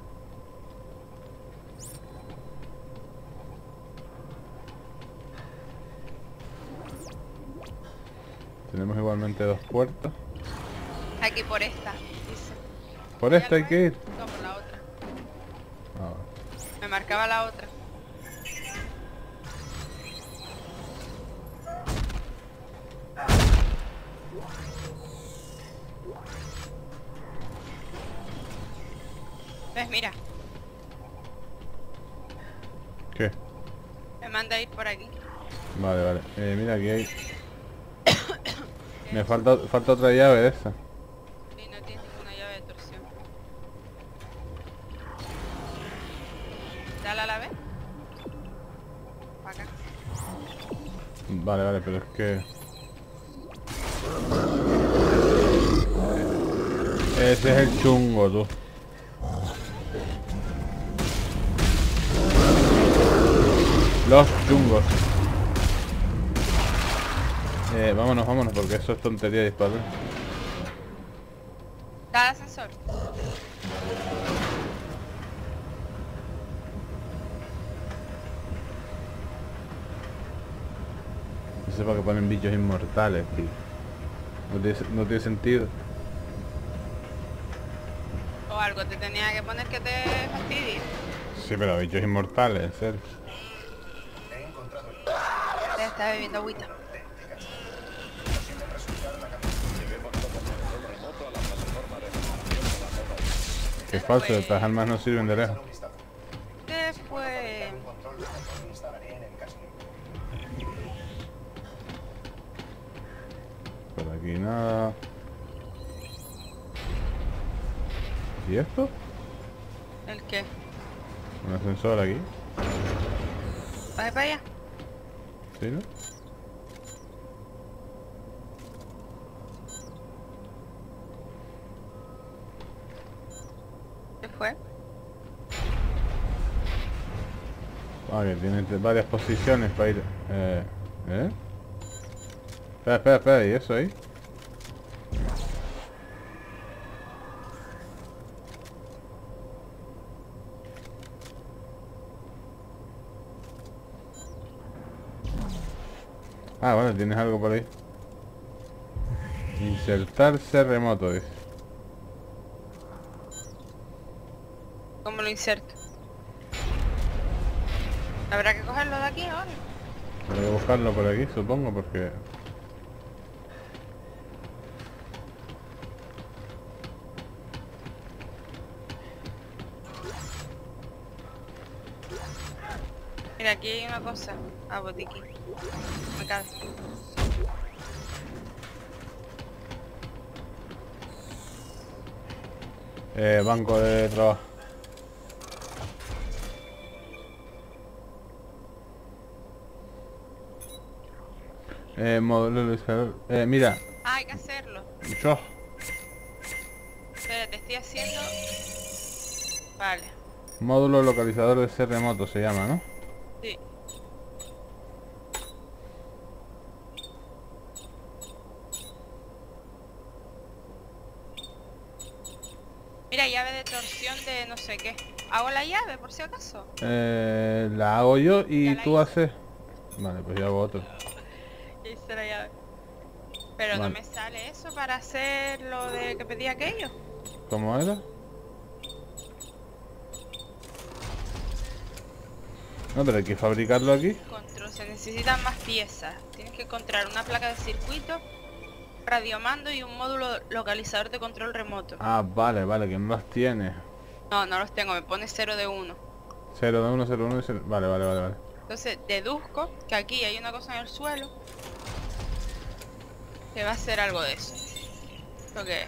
[SPEAKER 1] Tenemos igualmente dos puertas.
[SPEAKER 2] Aquí por esta, dice.
[SPEAKER 1] Por esta hay que ir.
[SPEAKER 2] No, por la otra.
[SPEAKER 1] Ah,
[SPEAKER 2] Me marcaba la otra. ¿Ves? Mira,
[SPEAKER 1] ¿qué?
[SPEAKER 2] me manda a ir por aquí.
[SPEAKER 1] Vale, vale. Eh, mira, aquí hay... Me falta, falta otra llave de esa.
[SPEAKER 2] Y no tiene ninguna llave de torsión. Dale a la vez. Para acá.
[SPEAKER 1] Vale, vale, pero es que... Ese es el chungo, tú. Los chungos. Eh, vámonos, vámonos, porque eso es tontería de disparar.
[SPEAKER 2] Dale ascensor.
[SPEAKER 1] No sé para qué ponen bichos inmortales, tío. No tiene, no tiene sentido.
[SPEAKER 2] O algo te tenía que poner que te fastidie.
[SPEAKER 1] Sí, pero bichos inmortales, en serio.
[SPEAKER 3] He encontrado el...
[SPEAKER 2] Te está bebiendo agüita.
[SPEAKER 1] Que es falso, estas armas no sirven de lejos.
[SPEAKER 3] Un vistazo.
[SPEAKER 2] Después...
[SPEAKER 3] Un control de motor instalaré en el casco.
[SPEAKER 1] Por aquí nada. ¿Y esto?
[SPEAKER 2] ¿El qué?
[SPEAKER 1] Un ascensor aquí.
[SPEAKER 2] ¿Vas para allá?
[SPEAKER 1] ¿Sí, no?
[SPEAKER 2] ¿Qué fue?
[SPEAKER 1] Ah, que tiene varias posiciones para ir... Eh... ¿Eh? Espera, espera, espera, ¿y eso ahí? Ah, bueno, tienes algo por ahí. Insertarse remoto, dice.
[SPEAKER 2] ¿Cómo lo inserto? ¿Habrá que cogerlo de aquí ahora?
[SPEAKER 1] Tengo que buscarlo por aquí, supongo, porque...
[SPEAKER 2] Mira, aquí hay una cosa. Ah, botiquín. Me cabe.
[SPEAKER 1] Eh, banco de trabajo. Eh, módulo localizador. Eh, mira.
[SPEAKER 2] Ah, hay que hacerlo.
[SPEAKER 1] Yo.
[SPEAKER 2] Espera, te estoy haciendo... Vale.
[SPEAKER 1] Módulo localizador de ser remoto se llama, ¿no?
[SPEAKER 2] Sí. Mira, llave de torsión de no sé qué. ¿Hago la llave por si acaso?
[SPEAKER 1] Eh, la hago yo y
[SPEAKER 2] Ya la
[SPEAKER 1] tú
[SPEAKER 2] hice.
[SPEAKER 1] haces... Vale, pues yo hago otro.
[SPEAKER 2] Ya hice la llave. Pero
[SPEAKER 1] Vale.
[SPEAKER 2] no me sale eso para hacer lo de que pedí aquello.
[SPEAKER 1] ¿Cómo era? No, pero hay que fabricarlo aquí.
[SPEAKER 2] Control, se necesitan más piezas. Tienes que encontrar una placa de circuito radiomando y un módulo localizador de control remoto.
[SPEAKER 1] Ah, vale, vale, que no los tiene.
[SPEAKER 2] No, no los tengo, me pone cero de uno.
[SPEAKER 1] cero de uno, cero de uno y cero... Vale, vale, vale, vale.
[SPEAKER 2] Entonces deduzco que aquí hay una cosa en el suelo que va a ser algo de eso. ¿Esto qué es?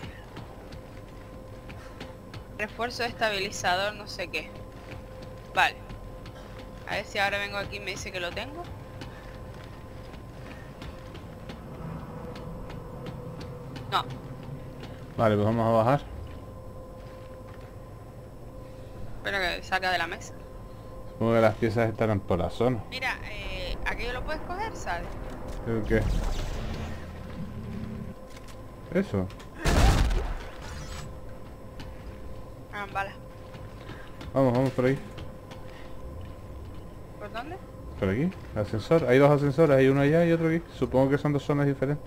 [SPEAKER 2] Refuerzo de estabilizador, no sé qué. Vale. A ver si ahora vengo aquí y me dice que lo tengo. No.
[SPEAKER 1] Vale, pues vamos a bajar.
[SPEAKER 2] Espero que saca de la mesa.
[SPEAKER 1] Supongo que las piezas estarán por la zona.
[SPEAKER 2] Mira, eh, aquello lo puedes coger, ¿sabes?
[SPEAKER 1] ¿El qué? Eso.
[SPEAKER 2] Ah, balas.
[SPEAKER 1] Vamos, vamos por ahí.
[SPEAKER 2] ¿Por dónde?
[SPEAKER 1] Por aquí. Ascensor. Hay dos ascensores, hay uno allá y otro aquí. Supongo que son dos zonas diferentes.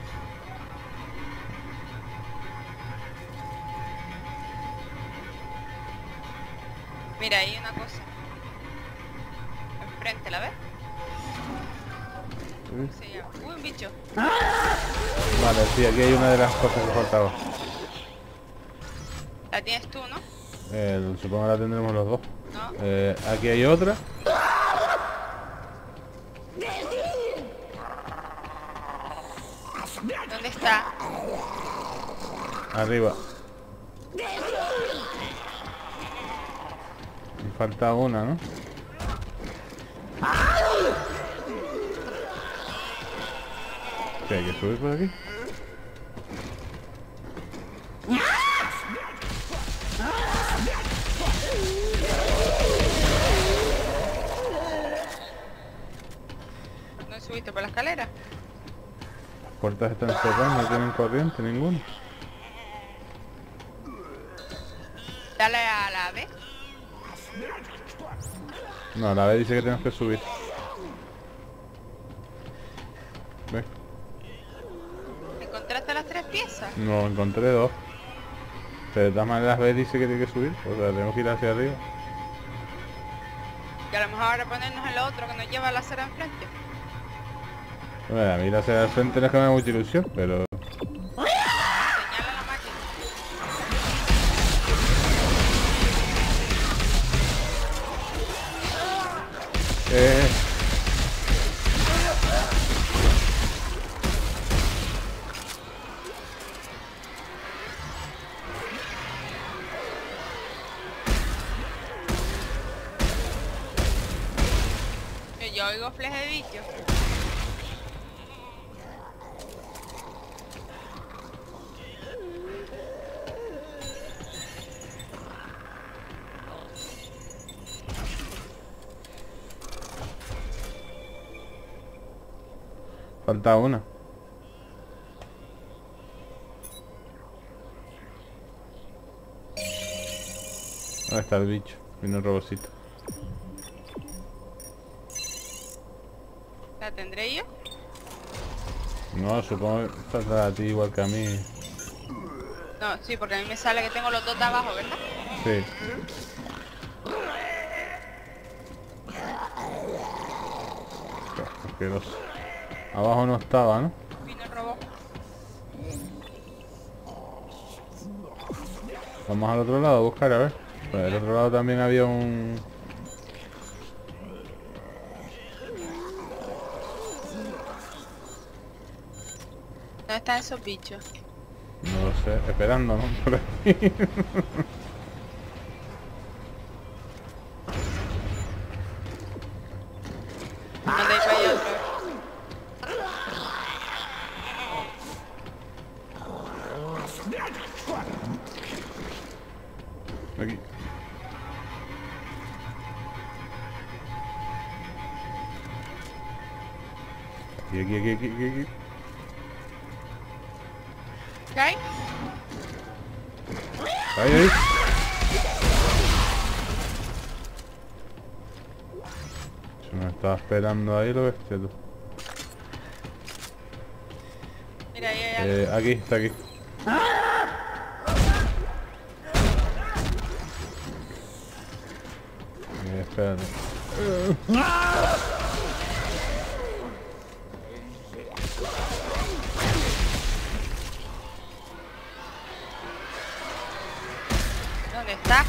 [SPEAKER 2] Mira, hay una cosa. Enfrente, ¿la ves?
[SPEAKER 1] Sí.
[SPEAKER 2] Sí, ya. Uy, un bicho.
[SPEAKER 1] Vale, sí, aquí hay una de las cosas que faltaba.
[SPEAKER 2] La tienes tú, ¿no?
[SPEAKER 1] Eh, supongo que la tendremos los dos.
[SPEAKER 2] No.
[SPEAKER 1] Eh, aquí hay otra.
[SPEAKER 2] ¿Dónde está?
[SPEAKER 1] Arriba. Me falta una, ¿no? ¿Qué, hay que subir por aquí?
[SPEAKER 2] ¿No subiste por la escalera?
[SPEAKER 1] Las puertas están cerradas, no tienen corriente ninguno.
[SPEAKER 2] Dale a la B.
[SPEAKER 1] No, la vez dice que tenemos que subir. ¿Ves?
[SPEAKER 2] ¿Encontraste las tres piezas?
[SPEAKER 1] No, encontré dos. Pero de todas maneras B dice que tiene que subir. O sea, tenemos que ir hacia arriba.
[SPEAKER 2] Y a lo mejor ahora ponernos en lo otro que nos lleva a la acera enfrente.
[SPEAKER 1] Bueno, a mí ir hacia el frente no es que me haga mucha ilusión, pero...
[SPEAKER 2] Señala la máquina.
[SPEAKER 1] Eh...
[SPEAKER 2] Que yo oigo fleje de bicho.
[SPEAKER 1] Falta una. ¿Dónde está el bicho? Vino el robocito.
[SPEAKER 2] ¿La tendré yo?
[SPEAKER 1] No, supongo que falta a ti igual que a mí.
[SPEAKER 2] No, sí, porque a mí me sale que tengo los dos de abajo, ¿verdad?
[SPEAKER 1] Sí. Asqueroso. Abajo no estaba, ¿no?
[SPEAKER 2] Vino el robot.
[SPEAKER 1] Vamos al otro lado a buscar, a ver. Por el otro lado también había un...
[SPEAKER 2] ¿Dónde están esos bichos?
[SPEAKER 1] No lo sé, esperando, ¿no? Por aquí.
[SPEAKER 2] ¿Dónde hay para allá otra vez?
[SPEAKER 1] Aquí. Aquí, aquí, aquí, aquí, aquí.
[SPEAKER 2] ¿Qué hay?
[SPEAKER 1] Ahí, ahí. Se me estaba esperando ahí lo bestia tú.
[SPEAKER 2] Mira, ahí hay algo.
[SPEAKER 1] Eh, aquí, está aquí. Eh, espérate.
[SPEAKER 2] está.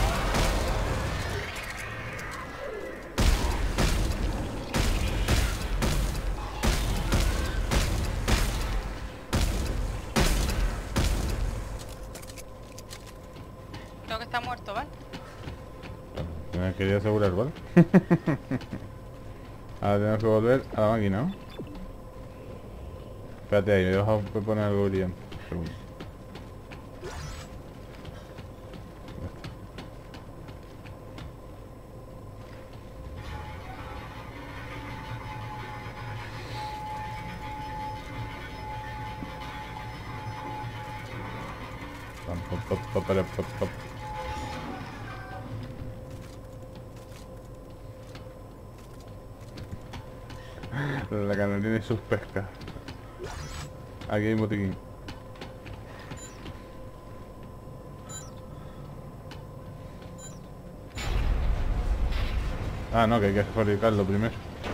[SPEAKER 2] Creo que está muerto, ¿vale?
[SPEAKER 1] Me quería asegurar, ¿vale? Ahora tenemos que volver a la máquina, ¿no? Espérate ahí, me vas a poner algo brillante. Un segundo. Pam, pam, pam, pam, pam, pam, pam. La cana tiene sus pescas. Aquí hay un botiquín. Ah, no, que hay que fabricarlo primero.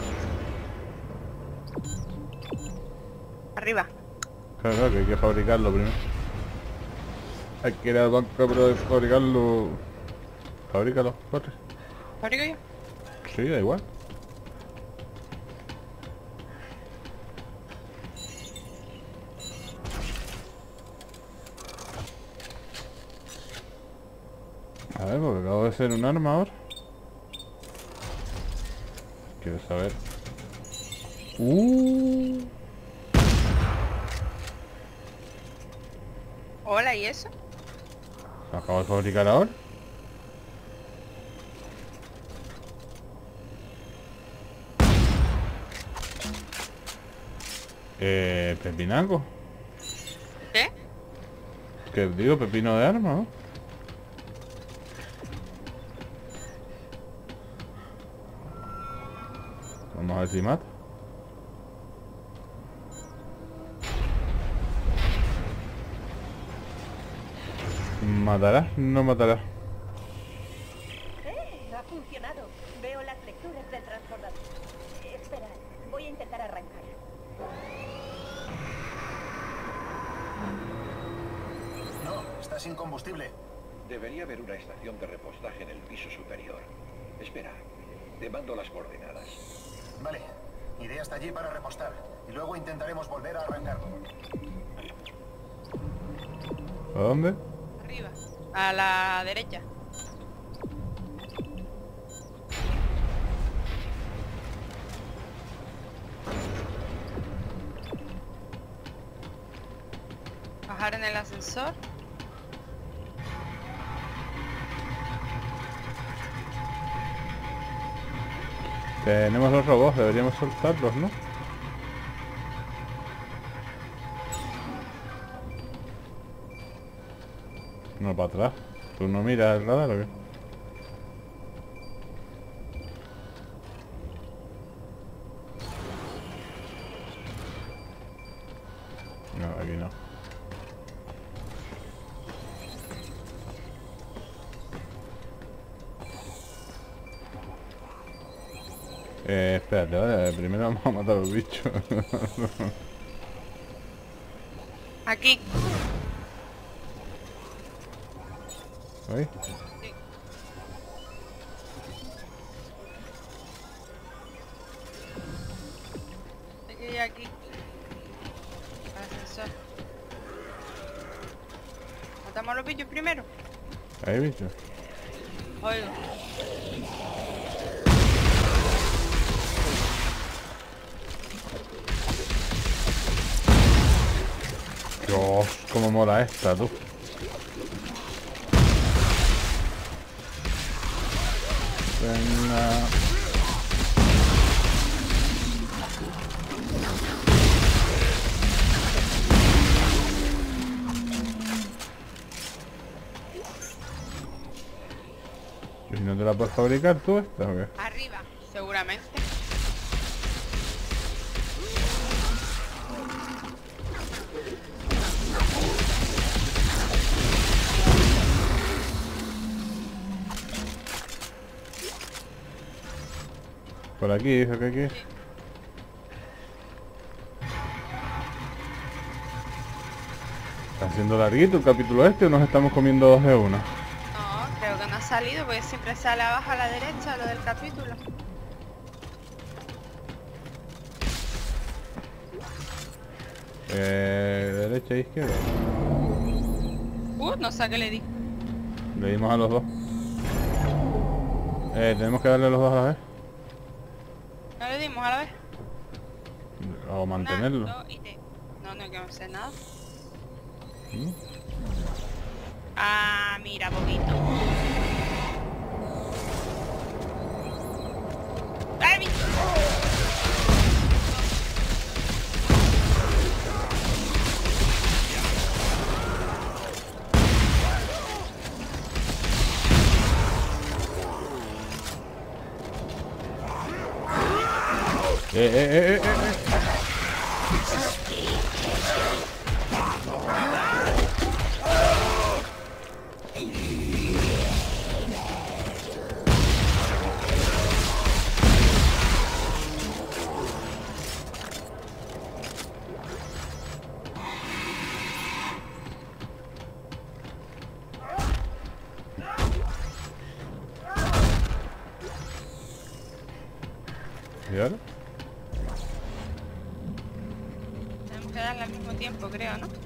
[SPEAKER 2] Arriba.
[SPEAKER 1] Claro, claro, que hay que fabricarlo primero. Hay que ir al banco para fabricarlo. Fabrícalo, corre.
[SPEAKER 2] ¿Fabrico yo?
[SPEAKER 1] Sí, da igual. A ver, porque acabo de hacer un arma ahora. Quiero saber. Uh.
[SPEAKER 2] Hola, ¿y eso?
[SPEAKER 1] ¿Lo acabo de fabricar ahora? Eh, pepinaco.
[SPEAKER 2] ¿Qué?
[SPEAKER 1] ¿Qué digo? Pepino de arma, ¿no? Vamos a ver si mata. ¿Matará? No matará.
[SPEAKER 7] ¡Eh! Ha funcionado. Veo las lecturas del transbordador. Espera, voy a intentar arrancar.
[SPEAKER 3] No, está sin combustible.
[SPEAKER 8] Debería haber una estación de repostaje en el piso superior. Espera, te mando las coordenadas.
[SPEAKER 3] Vale, iré hasta allí para repostar. Y luego intentaremos volver a arrancarlo.
[SPEAKER 1] ¿A dónde?
[SPEAKER 2] Arriba. A la derecha. Bajar en el ascensor.
[SPEAKER 1] Tenemos los robots, deberíamos soltarlos, ¿no? No, para atrás. ¿Tú no miras el radar o qué? No, aquí no. Eh, espérate, vale, primero vamos a matar a los bichos.
[SPEAKER 2] Aquí.
[SPEAKER 1] ¿Ahí?
[SPEAKER 2] Sí. Aquí, aquí. Al ascensor. ¿Matamos a los bichos primero?
[SPEAKER 1] ¿Ahí, bicho?
[SPEAKER 2] Oigo.
[SPEAKER 1] Dios, cómo mola esta, tú. Venga. ¿Y no te la puedes fabricar tú esta o qué?
[SPEAKER 2] Arriba, seguramente.
[SPEAKER 1] Por aquí, dice que aquí. ¿Está siendo larguito el capítulo este o nos estamos comiendo dos de una?
[SPEAKER 2] No, salido, porque siempre sale abajo a la derecha lo del capítulo.
[SPEAKER 1] Eh, derecha e izquierda.
[SPEAKER 2] Uh, no sé a qué le di.
[SPEAKER 1] Le dimos a los dos. Eh, tenemos que darle a los dos a la vez.
[SPEAKER 2] ¿No le dimos a la vez?
[SPEAKER 1] O mantenerlo.
[SPEAKER 2] Una, dos y tres. No, no quiero hacer nada.
[SPEAKER 1] ¿Mm?
[SPEAKER 2] Ah, mira, poquito. ¡Ay, mi-
[SPEAKER 1] Eh, eh, eh, eh, eh. ¿Y ahora?
[SPEAKER 2] Tenemos que darle al mismo tiempo, creo, ¿no?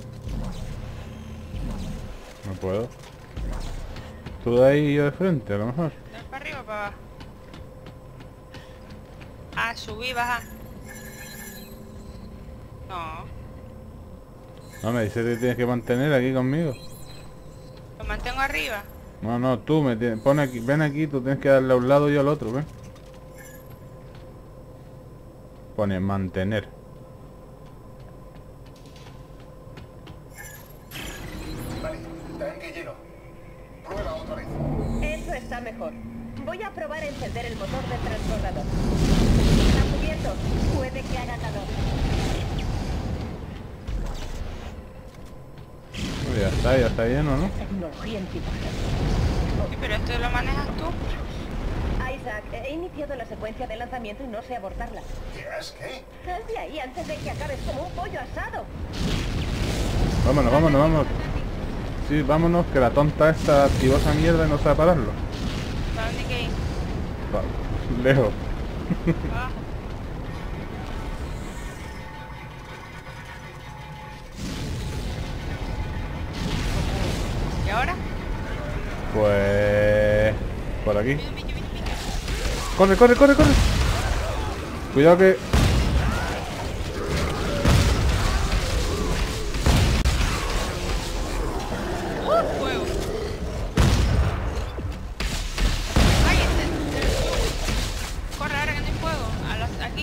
[SPEAKER 1] No puedo. Tú de ahí y yo de frente, a lo mejor.
[SPEAKER 2] ¿De para arriba o para abajo? Ah, subí, baja. No,
[SPEAKER 1] No, me dice que tienes que mantener aquí conmigo.
[SPEAKER 2] lo mantengo arriba.
[SPEAKER 1] No, no, tú me tienes... Pon aquí, ven aquí, tú tienes que darle a un lado y yo al otro, ven. Pone mantener.
[SPEAKER 3] Vale, tanque lleno. Prueba otra vez.
[SPEAKER 7] Eso está mejor. Voy a probar a encender el motor del transbordador. Está cubierto. Puede que haga calor.
[SPEAKER 1] Pues ya está, ya está lleno, ¿no?
[SPEAKER 7] Tecnología antigua.
[SPEAKER 2] Sí, pero esto lo manejas tú.
[SPEAKER 7] Isaac, he iniciado la secuencia de lanzamiento y no sé abortarla.
[SPEAKER 3] ¿Qué has qué?
[SPEAKER 7] Sal de ahí antes de que acabes como un pollo asado.
[SPEAKER 1] Vámonos, vámonos, vámonos. Sí, vámonos, que la tonta esta activó esa mierda y no sabe pararlo.
[SPEAKER 2] ¿Para dónde hay que ir?
[SPEAKER 1] Va, lejos.
[SPEAKER 2] Abajo. ¿Y ahora?
[SPEAKER 1] Pues... Por aquí.
[SPEAKER 2] Mira, mira, mira, mira.
[SPEAKER 1] ¡Corre, corre, corre, corre! Cuidado que...
[SPEAKER 2] ¡Uh, fuego! ¡Ay, este! Corre ahora que no hay fuego. A las, aquí.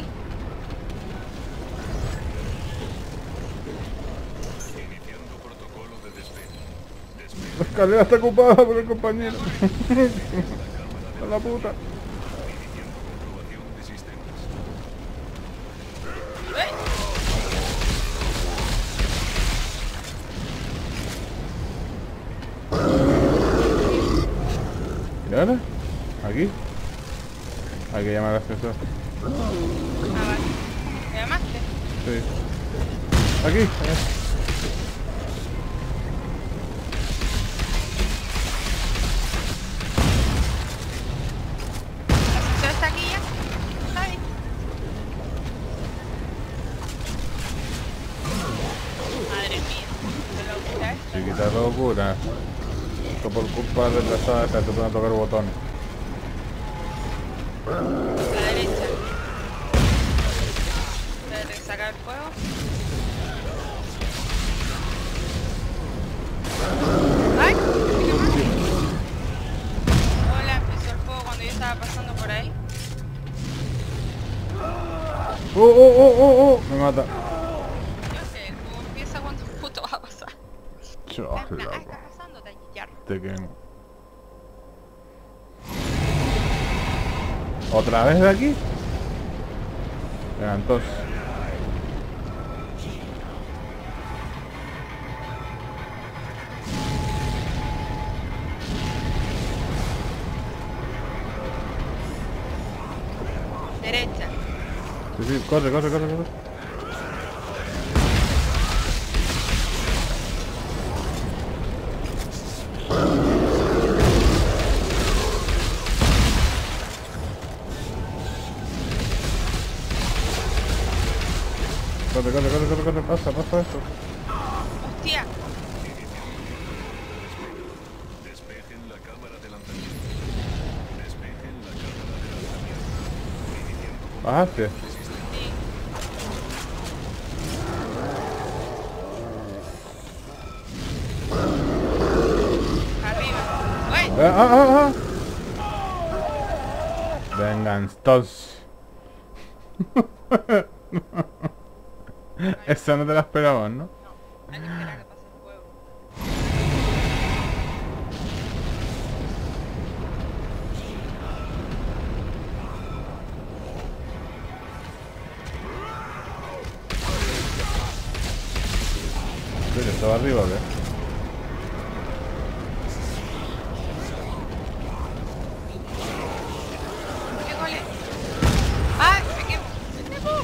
[SPEAKER 1] La escalera está ocupada por el compañero. A la puta.
[SPEAKER 2] ¡Eh!
[SPEAKER 1] ¿Y ahora? ¿Aquí? Hay que llamar al ascensor.
[SPEAKER 2] Ah, vale. ¿Me llamaste?
[SPEAKER 1] Sí. Aquí. allá.
[SPEAKER 2] ¿El ascensor está aquí ya? ¿Sabes? Madre mía. ¿Qué locura es?
[SPEAKER 1] Chiquita locura. Esto por culpa de retrasada esta, te pueden tocar botones.
[SPEAKER 2] La derecha. Debe de sacar el fuego. ¡Ay! ¿Qué más? Hola, empezó el fuego cuando yo estaba pasando por ahí.
[SPEAKER 1] ¡Oh, oh, oh, oh, oh! Me mata.
[SPEAKER 2] Yo sé, el fuego empieza cuando puto va a pasar.
[SPEAKER 1] Chos,
[SPEAKER 2] Ah,
[SPEAKER 1] loco.
[SPEAKER 2] está pasando, Tayar.
[SPEAKER 1] Te quemo. ¿Otra vez de aquí? Venga, entonces.
[SPEAKER 2] Derecha.
[SPEAKER 1] Sí, sí, corre, corre, corre, corre. Corre, corre, corre, corre, corre, pasa, pasa eso.
[SPEAKER 2] Hostia.
[SPEAKER 9] Despejen la cámara de lanzamiento. Despejen la cámara de lanzamiento.
[SPEAKER 1] Bajaste.
[SPEAKER 2] Arriba. ¡Uy!
[SPEAKER 1] Ah, ah, ah, ah. Vengan, estos. Esa no te la esperabas, ¿no?
[SPEAKER 2] Hay que esperar a que pase el juego.
[SPEAKER 1] Sí, estaba arriba, ¿o qué?
[SPEAKER 2] ¿Qué gole? ¡Ah! ¡Me quemo! ¡Me quemo!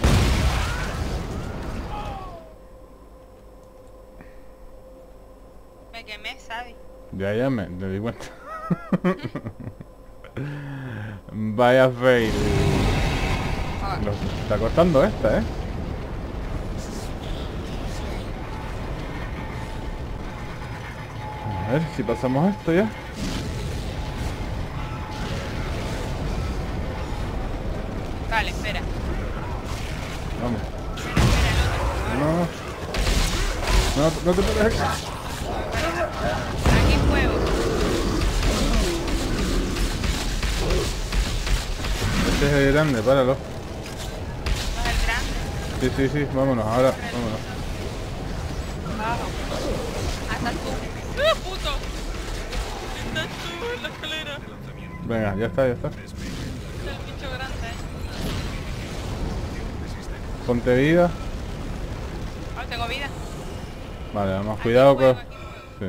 [SPEAKER 2] Me quemé, ¿sabes?
[SPEAKER 1] Ya, ya me, me di cuenta. Vaya fail.
[SPEAKER 2] Ah,
[SPEAKER 1] Nos está costando esta, ¿eh? A ver si pasamos esto ya.
[SPEAKER 2] vale, espera.
[SPEAKER 1] Vamos.
[SPEAKER 2] Espera, espera el otro.
[SPEAKER 1] No, no, no, no te puedes.
[SPEAKER 2] Aquí fuego.
[SPEAKER 1] Este es el grande, páralo.
[SPEAKER 2] ¿No es el grande?
[SPEAKER 1] Sí, sí, sí, vámonos, ahora, vámonos.
[SPEAKER 2] Abajo. Ah, estás tú. ¡Ah, puto! Estás tú en la escalera.
[SPEAKER 1] Venga, ya está, ya está.
[SPEAKER 2] Es el bicho grande.
[SPEAKER 1] Ponte vida.
[SPEAKER 2] Ah, tengo vida.
[SPEAKER 1] Vale, vamos,
[SPEAKER 2] Aquí
[SPEAKER 1] cuidado
[SPEAKER 2] fuego,
[SPEAKER 1] con...
[SPEAKER 2] aquí fuego.
[SPEAKER 1] Sí.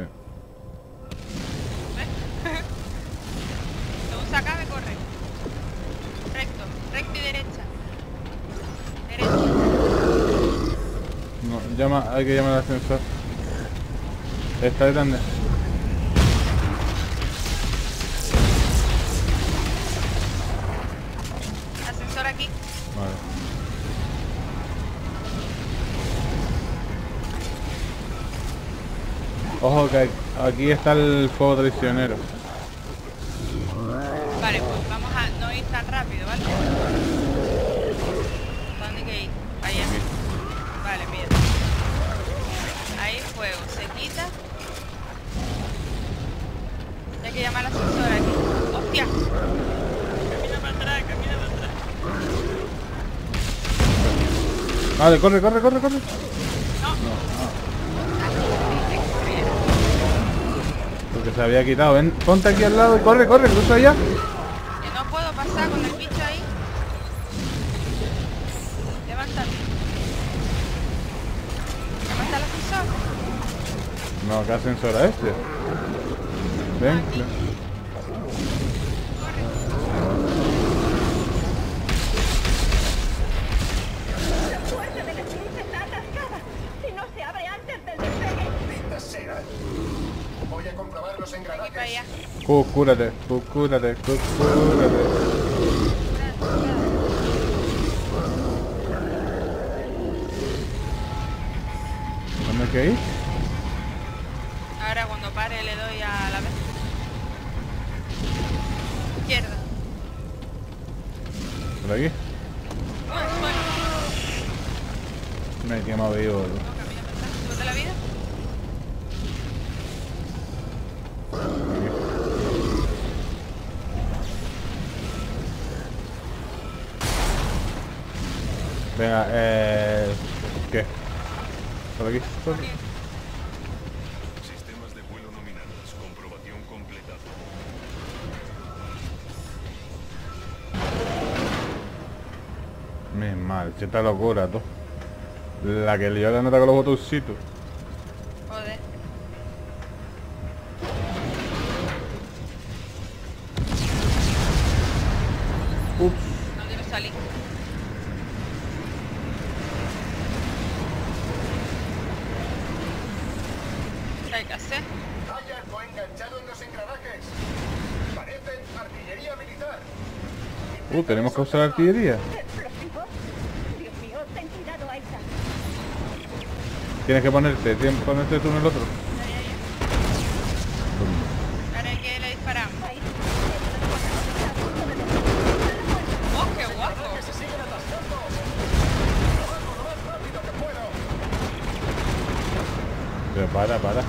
[SPEAKER 2] ¿Ves? Según se acabe, corre. Recto, recto y derecha. Derecha.
[SPEAKER 1] No, llama, hay que llamar al ascensor. Está grande.
[SPEAKER 2] Ascensor aquí.
[SPEAKER 1] Vale. Ojo que aquí está el fuego traicionero.
[SPEAKER 2] Vale, pues vamos a no ir tan rápido, ¿vale? ¿Dónde hay que ir? Allá. Vale, mira. Ahí fuego, se quita. Y hay que llamar al ascensor aquí. ¡Hostia! Camina para atrás, camina para atrás.
[SPEAKER 1] Vale, corre, corre, corre, corre. Porque se había quitado. Ven, ponte aquí al lado y corre, corre, cruza allá.
[SPEAKER 2] Que no puedo pasar con el bicho ahí. Levántate. Levanta el ascensor.
[SPEAKER 1] No, ¿qué ascensor es este? Ven.
[SPEAKER 2] Aquí.
[SPEAKER 1] ven.
[SPEAKER 7] La puerta del Eclipse está atascada. Si no se abre antes del despegue.
[SPEAKER 3] Maldita sea. Voy a comprobar los
[SPEAKER 2] Aquí para allá.
[SPEAKER 3] engranajes.
[SPEAKER 1] Cu, cúrate, cu, cúrate, cu, cúrate. ¿Dónde hay que ir?
[SPEAKER 2] Ahora cuando pare le doy a la vez. Izquierda.
[SPEAKER 1] ¿Por aquí?
[SPEAKER 2] Uy, suelo.
[SPEAKER 1] Me he quemado vivo, boludo.
[SPEAKER 2] No, camina para atrás. Súbete la vida.
[SPEAKER 1] Venga, eh... ¿qué? ¿Por aquí? ¿Por aquí?
[SPEAKER 9] Sistemas de vuelo nominados. Comprobación completada.
[SPEAKER 1] Mi mal, esta locura, tú. La que lió la nota con los botoncitos.
[SPEAKER 2] Joder.
[SPEAKER 1] Ups.
[SPEAKER 2] No quiero salir. ¿Qué hay que hacer?
[SPEAKER 3] Hay algo enganchado en los engranajes. Parecen artillería militar.
[SPEAKER 1] Uh, tenemos que usar artillería.
[SPEAKER 7] ¿Explosivos? Dios mío, ten cuidado, Aisa.
[SPEAKER 1] Tienes que ponerte, tienes que ponerte tú en el otro.
[SPEAKER 2] Ahora que le disparamos. ¡Oh, qué guapo!
[SPEAKER 1] Pero para, para.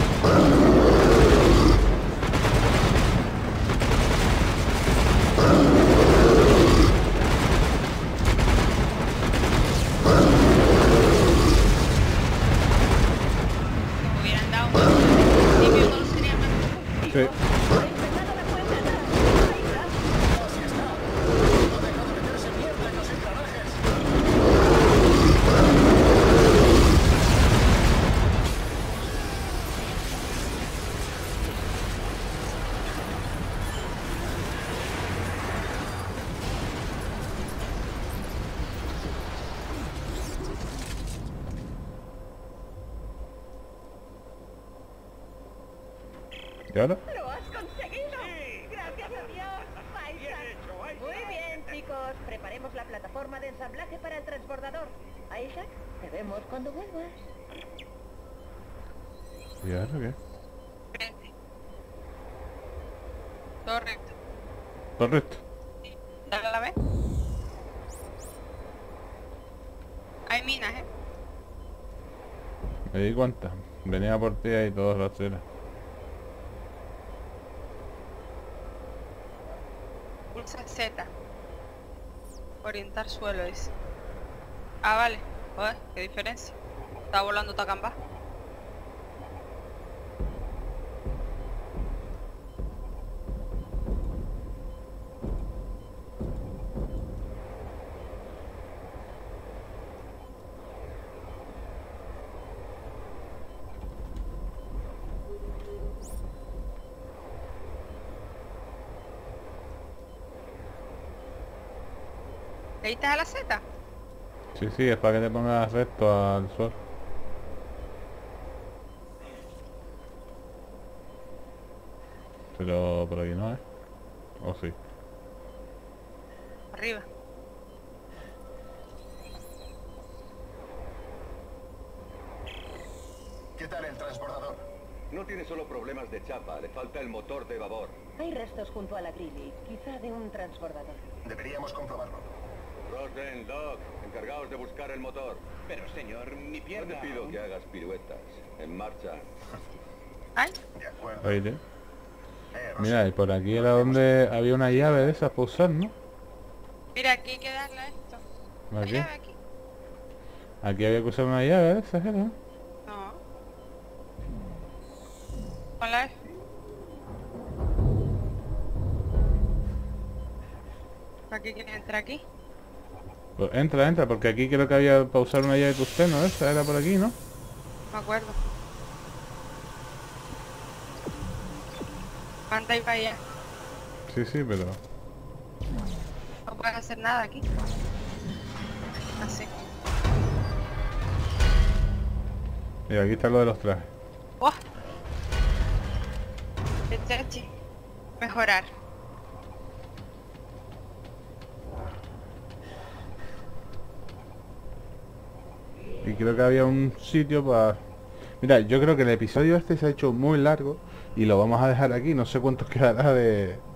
[SPEAKER 2] Nos hubieran dado un principio todo sería más.
[SPEAKER 1] Sí. ¿Y ahora?
[SPEAKER 7] ¡Lo has conseguido! ¡Gracias a Dios, Isaac! Muy bien, chicos. Preparemos la plataforma de ensamblaje para el transbordador. Isaac, te vemos cuando vuelvas.
[SPEAKER 1] ¿Y ahora qué?
[SPEAKER 2] Frente. Todo recto.
[SPEAKER 1] Correcto.
[SPEAKER 2] Dale a la vez. Hay minas, ¿eh?
[SPEAKER 1] Me di cuenta. Venía por ti y todas las ceras.
[SPEAKER 2] Pulsa Z. Orientar suelo, dice. Ah, vale. Joder, qué diferencia. Está volando Tacambá. ¿Le diste a la Z?
[SPEAKER 1] Sí, sí, es para que te pongas recto al sol. Pero por aquí no, ¿eh? ¿O sí?
[SPEAKER 2] Arriba.
[SPEAKER 3] ¿Qué tal el transbordador?
[SPEAKER 8] No tiene solo problemas de chapa, le falta el motor de vapor.
[SPEAKER 7] Hay restos junto a la Grilly, quizá de un transbordador.
[SPEAKER 3] Deberíamos comprobarlo.
[SPEAKER 8] Rosen, Doc, encargaos de buscar el motor.
[SPEAKER 3] Pero señor, mi
[SPEAKER 8] No
[SPEAKER 3] pierna...
[SPEAKER 8] te pido que hagas piruetas. En marcha.
[SPEAKER 2] Ay,
[SPEAKER 3] De acuerdo.
[SPEAKER 1] Oíste.
[SPEAKER 3] Eh, Rosa,
[SPEAKER 1] Mira, y por aquí era donde había una llave de esas para usar, ¿no?
[SPEAKER 2] mira, aquí hay que darle a esto. La
[SPEAKER 1] Aquí.
[SPEAKER 2] llave aquí.
[SPEAKER 1] Aquí había que usar una llave de esas, ¿era?
[SPEAKER 2] No. Con la F. ¿Para qué quieres entrar aquí?
[SPEAKER 1] Pues entra, entra, porque aquí creo que había para usar una llave de tusteno, esa era por aquí, ¿no?
[SPEAKER 2] No me acuerdo. Manda y para allá.
[SPEAKER 1] Sí, sí, pero...
[SPEAKER 2] No puedes hacer nada aquí. Así.
[SPEAKER 1] Mira, aquí está lo de los trajes.
[SPEAKER 2] ¡Oh! Chachi. Mejorar.
[SPEAKER 1] Y creo que había un sitio para... Mira, yo creo que el episodio este se ha hecho muy largo y lo vamos a dejar aquí. No sé cuántos quedará de,